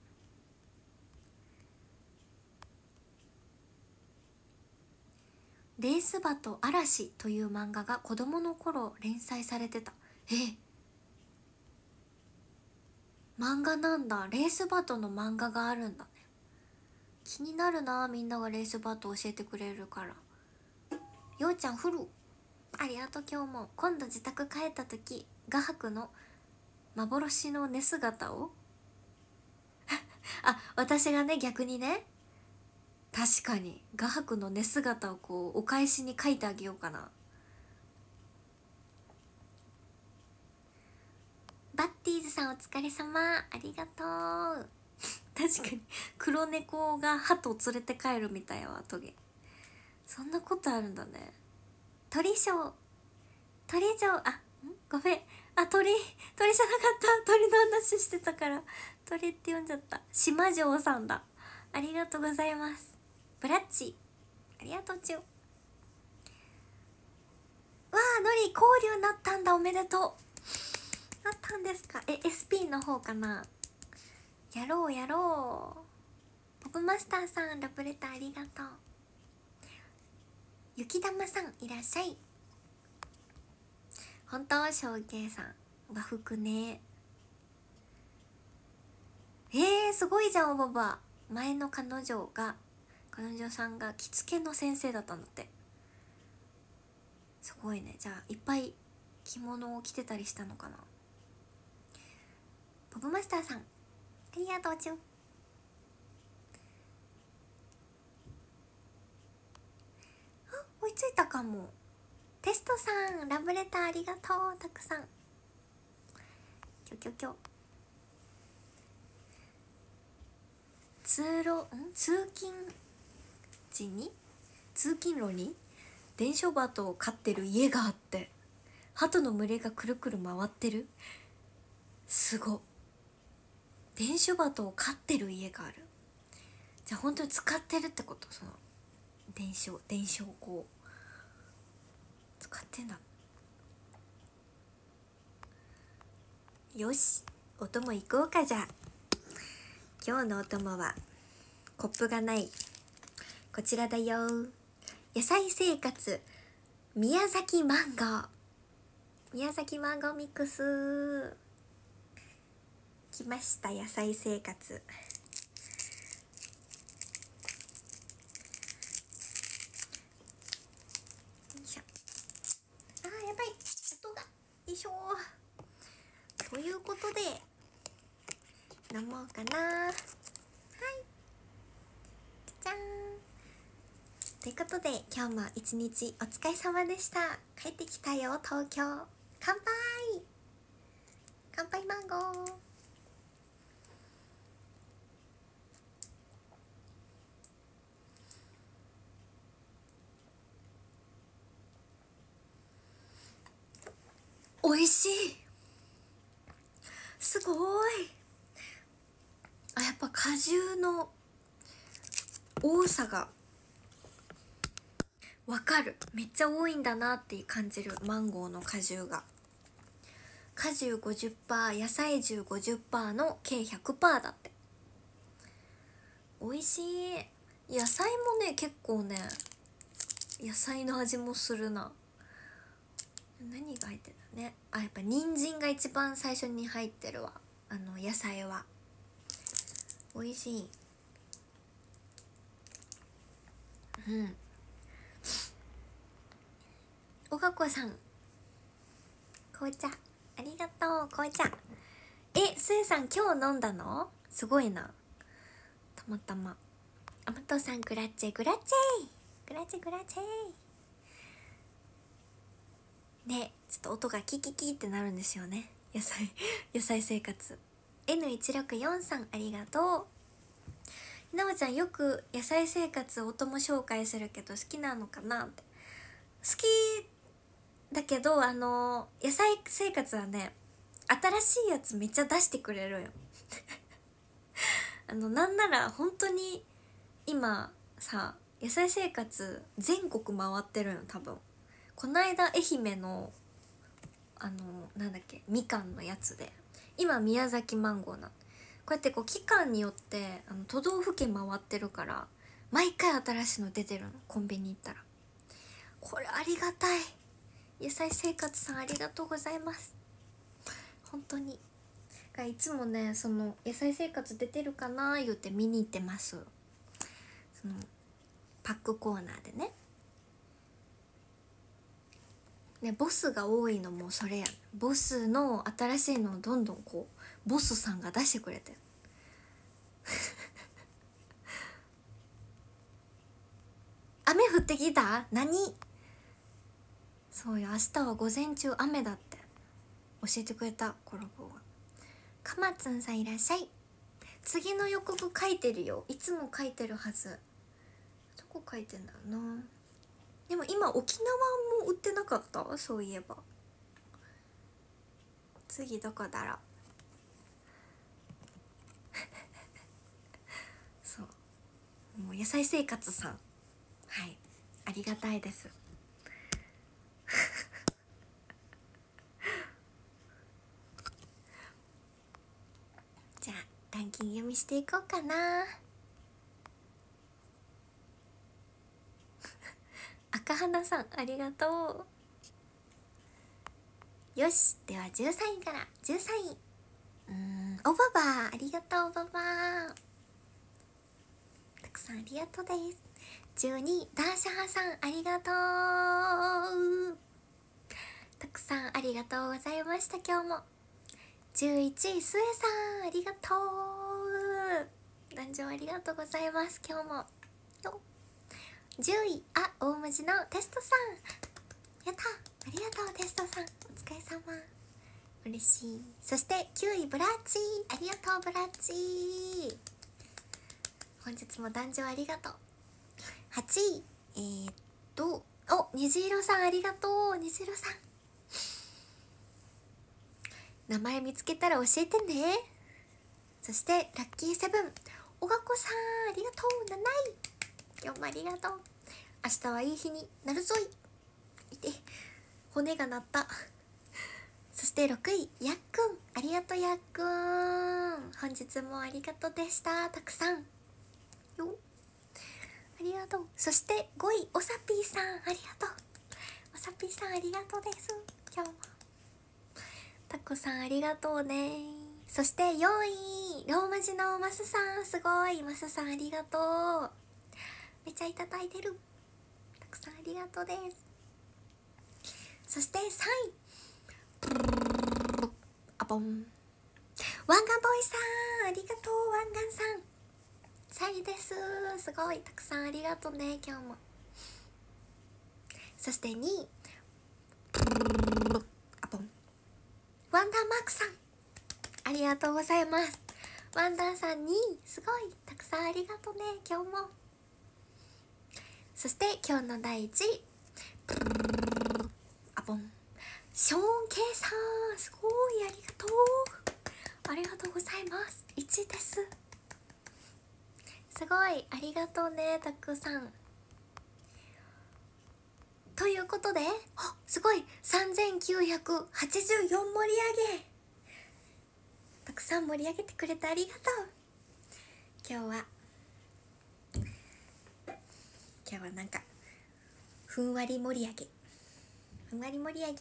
レースバと嵐という漫画が子供の頃連載されてた。え漫画なんだ。レースバトの漫画があるんだね。気になるな、みんながレースバト教えてくれるから。ようちゃんフルありがとう。今日も今度自宅帰った時画伯の幻の寝姿をあ私がね逆にね確かに画伯の寝姿をこうお返しに描いてあげようかな。バッティーズさんお疲れ様、ありがとう。確かに黒猫が鳩を連れて帰るみたいわトゲ。そんなことあるんだね。鳥ショー鳥城、あんごめん、あ鳥鳥じゃなかった、鳥の話してたから鳥って呼んじゃった。島城さんだ、ありがとうございます。ブラッチありがとうちゅう。わあのり交流になったんだ、おめでとう。なったんですか。え エスピー の方かな。やろうやろう。ポップマスターさんラブレターありがとう。雪玉さんいらっしゃい。本当翔慶さん和服ね。えー、すごいじゃんおばば。前の彼女が彼女さんが着付けの先生だったんだって。すごいね。じゃあいっぱい着物を着てたりしたのかな。ポブマスターさんありがとうちゅん。あ、追いついたかも。テストさんラブレターありがとう、たくさん。キョキョキョ。通路ん通勤時に通勤路に伝書鳩を飼ってる家があって、鳩の群れがくるくる回ってる。すご。伝書鳩を飼ってる家がある。じゃあ本当に使ってるってこと。その伝書伝書をこう使ってんだ。よし、お供行こうか。じゃあ今日のお供はコップがないこちらだよ。野菜生活宮崎マンゴー、宮崎マンゴーミックスきました。野菜生活。よいしょ。あーやばい、音が。よいしょ。ということで飲もうかな。はい、じゃじゃーん。ということで今日も一日お疲れ様でした。帰ってきたよ東京。乾杯、乾杯マンゴー。おいしい、すごい。あ、やっぱ果汁の多さがわかる。めっちゃ多いんだなって感じる。マンゴーの果汁が果汁 ごじゅっパーセント 野菜汁 ごじゅっパーセント の計 ひゃくパーセント だって。おいしい。野菜もね結構ね野菜の味もするな。何が入ってたね。あ、やっぱ人参が一番最初に入ってるわ。あの野菜はおいしい。うん。おがこさん紅茶ありがとう。紅茶、え、スーさん今日飲んだのすごいな。たまたま。あまとさんグラッチェグラッチェグラッチェグラッチェね。ちょっと音がキキキってなるんですよね。野菜野菜生活 エヌいちろくよん さんありがとう。ひなおちゃんよく野菜生活お供紹介するけど好きなのかなって。好きだけど、あの野菜生活はね新しいやつめっちゃ出してくれるよあのなんなら本当に今さ野菜生活全国回ってるの多分。この間愛媛のあのなんだっけみかんのやつで、今宮崎マンゴーな。こうやってこう期間によってあの都道府県回ってるから毎回新しいの出てるの。コンビニ行ったらこれありがたい。野菜生活さんありがとうございます。本当にいつもねその野菜生活出てるかな言って見に行ってます。そのパックコーナーでね。ね、ボスが多いのもそれや。ボスの新しいのをどんどんこうボスさんが出してくれてってきた。何？そうよ、明日は午前中雨だって教えてくれたコラボが。かまつんさんいらっしゃい。次の予告書いてるよ。いつも書いてるはず。どこ書いてんだろうな。でも今沖縄も売ってなかった？そういえば。次どこだろう。そう、もう野菜生活さん、はい、ありがたいです。じゃあランキング読みしていこうかな。赤花さんありがとう。よし、ではじゅうさんいからじゅうさんい。うーん、おばばありがとう。おばばたくさんありがとうです。じゅうにいダーシャハさんありがとう。たくさんありがとうございました。今日も。じゅういちいスエさんありがとう。壇上ありがとうございます。今日もよ。じゅういあ大文字のテストさん、やったありがとう。テストさんお疲れ様、嬉しい。そしてきゅういブラッチありがとう。ブラッチ本日も壇上ありがとう。はちいえー、っとお虹色さんありがとう。虹色さん名前見つけたら教えてね。そしてラッキーセブンおがこさんありがとう。なない今日もありがとう。明日はいい日になるぞい。いて骨が鳴った。そしてろくいやっくんありがとう。やっくん本日もありがとうでした。たくさんよありがとう。そしてごいおさぴーさんありがとう。おさぴーさんありがとうです。今日もたこさんありがとうね。そしてよんいローマ字のマスさん、すごいマスさんありがとう。めっちゃいただいてる。たくさんありがとうです。そしてさんいあぼんワンガンボーイさんありがとう。ワンガンさんさんいです。すごいたくさんありがとうね今日も。そしてにいあぼんワンダーマークさんありがとうございます。ワンダーさんにいすごいたくさんありがとうね今日も。そして今日のだいいちいあぼんショーン・ケイさんすごいありがとう。ありがとうございます。いちいです。すごいありがとうねたくさん。ということであすごいさんぜんきゅうひゃくはちじゅうよん盛り上げ。たくさん盛り上げてくれてありがとう。今日は今日はなんかふんわり盛り上げふんわり盛り上げ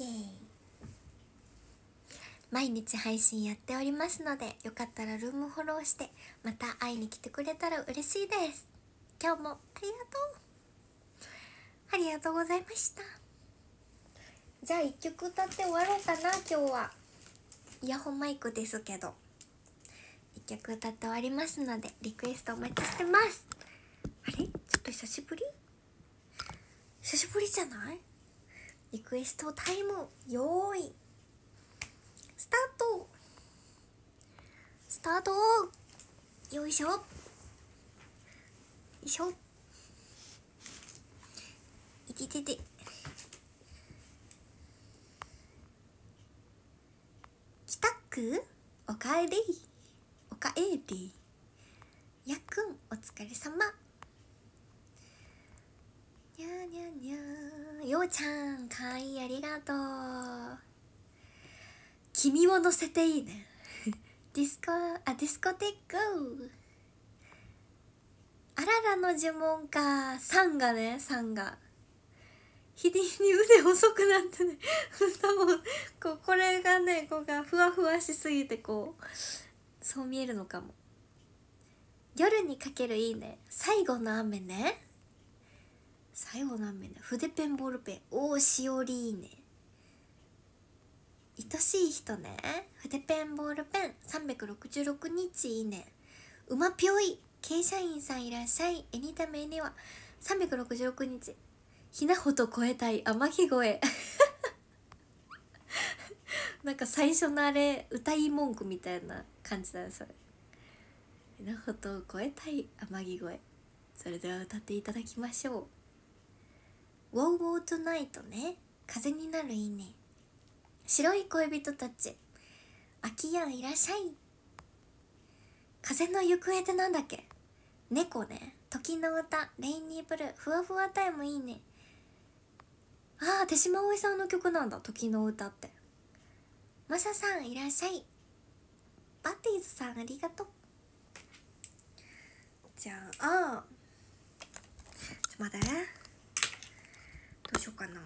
毎日配信やっておりますので、よかったらルームフォローしてまた会いに来てくれたら嬉しいです。今日もありがとうありがとうございました。じゃあいっきょく歌って終わろうかな。今日はイヤホンマイクですけどいっきょく歌って終わりますので、リクエストお待ちしてます。あれちょっと久しぶり久しぶりじゃない？リクエストタイムよーいスタートスタートよいしょよいしょいててて帰宅おかえりおかえりやっくんお疲れ様にゃーにゃーにゃーようちゃんかわいいありがとう。君を乗せていいねディスコあディスコテックあららの呪文かさんがねさんが日に日に腕細くなってね多分こうこれがねこうがふわふわしすぎてこうそう見えるのかも。夜にかけるいいね最後の雨ね最後の雨ね筆ペンボールペンおーしおりいいね愛しい人ね筆ペンボールペンさんびゃくろくじゅうろくにちいいねうまぴょい経社員さんいらっしゃいエニタメにはさんびゃくろくじゅうろくにちひなほと超えたい天城越えなんか最初のあれ歌い文句みたいな感じだねそれ。ひなほと超えたい天城越え、それでは歌っていただきましょう。ウォーウォートナイトね、風になるいいね。白い恋人たち、秋やんいらっしゃい。風の行方ってなんだっけ。猫ね、時の歌、レイニーブルー、ふわふわタイムいいね。ああ、手島葵さんの曲なんだ、時の歌って。マサさんいらっしゃい。バティーズさんありがとう。じゃあ、ちょっと待って、どうしようかな。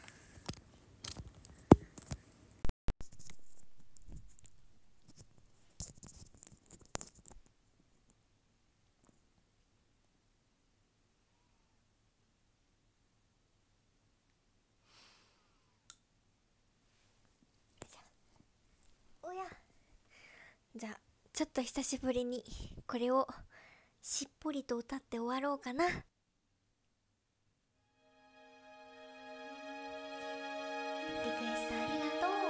おや、じゃあちょっと久しぶりにこれをしっぽりと歌って終わろうかな。リクエストありがとう。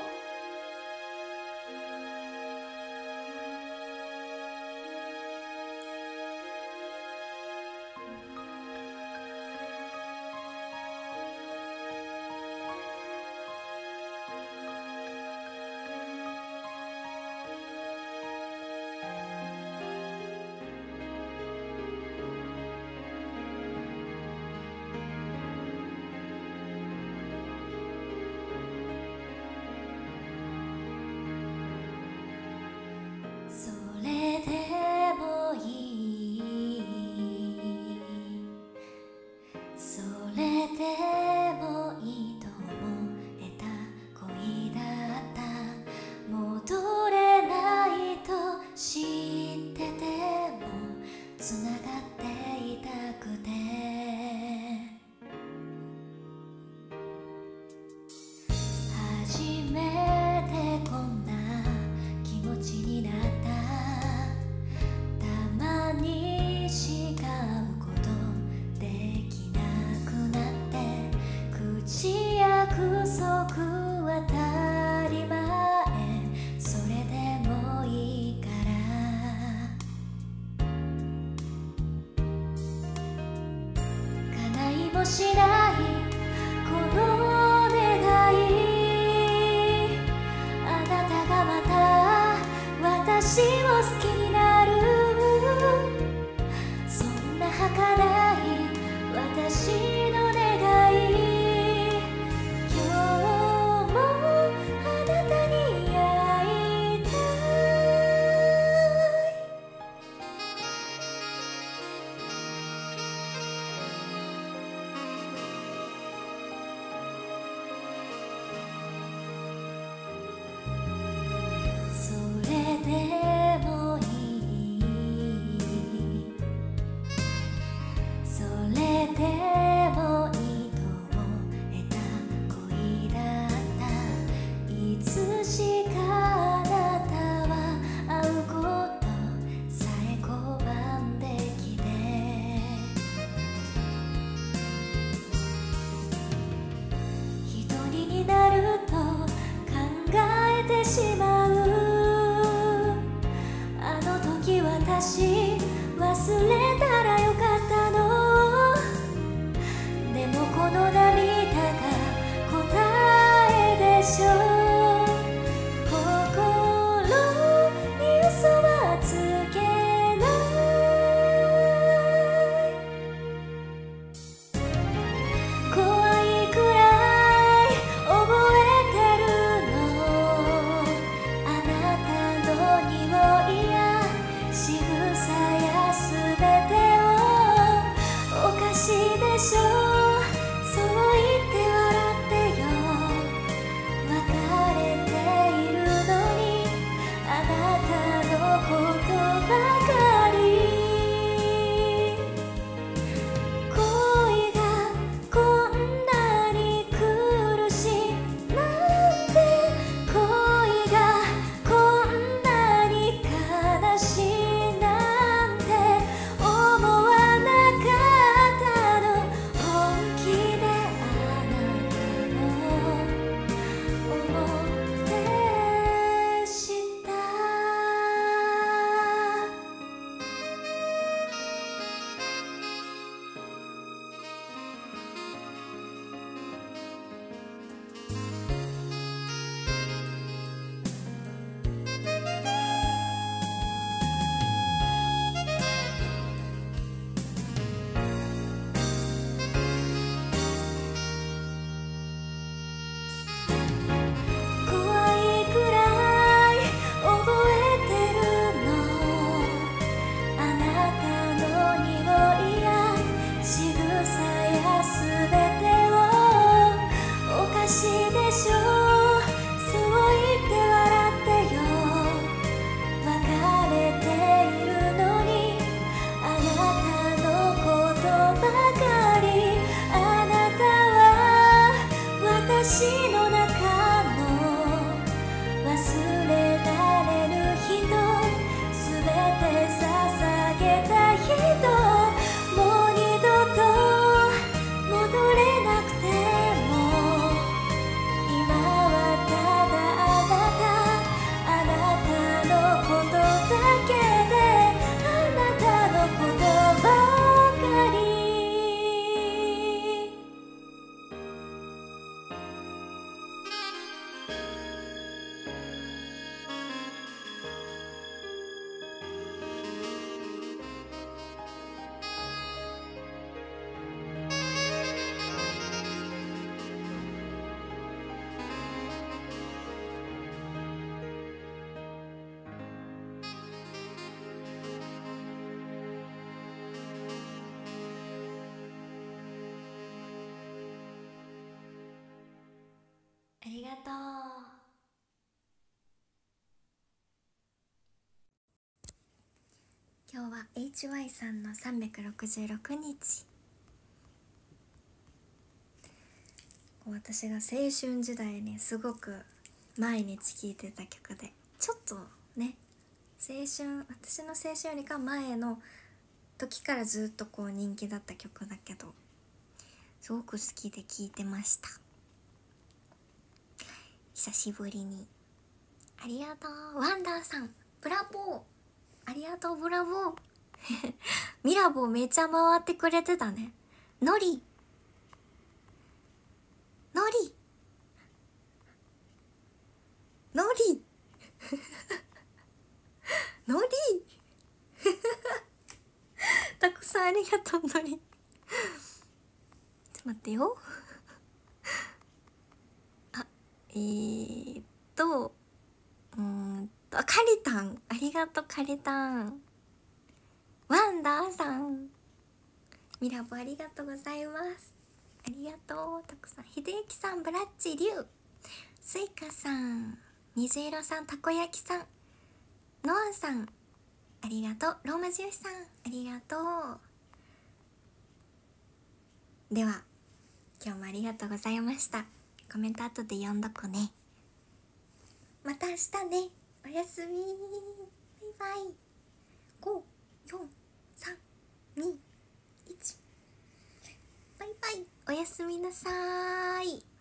それでもいい、それでもいいと思えた恋だった。戻れないと知っててもつながっていたくて、初めてこんな気持ちになった。たまにしか会うことできなくなって、口約束当たり前、それでもいいから叶いもしないこの願い、あなたがまた私を好きになる、そんな儚い私の願い。今日もあなたに会いたい。それでもいい、それでもいいと思えた恋だった。いつしかあなたは会うことさえ拒んできて、一人になると考えてしまう。あの時私忘れたらよかったの。でもこの涙が答えでしょ。心に嘘はつけない。怖いくらい覚えてるの、あなたの匂いや仕草やすべてをとう。今日は エイチワイ さんのさんびゃくろくじゅうろくにち、私が青春時代にすごく毎日聴いてた曲で、ちょっとね青春私の青春よりか前の時からずっとこう人気だった曲だけど、すごく好きで聴いてました。久しぶりに。ありがとうワンダーさん、ブラボー、ありがとうブラボーミラボーめっちゃ回ってくれてたね。ノリノリノリノリたくさんありがとうノリちょっと待ってよあえー、っとうーんとカリタン、ありがとうカリタン。ワンダーさん、ミラボありがとうございます。ありがとうたくさん。秀幸さん、ブラッチリュウ、スイカさん、虹色さん、たこ焼きさん、ノアさんありがとう、ローマ字よしさんありがとう。では今日もありがとうございました。コメント後で読んどくね。また明日ね。おやすみ。バイバイ。ご、よん、さん、に、いち。バイバイ。おやすみなさーい。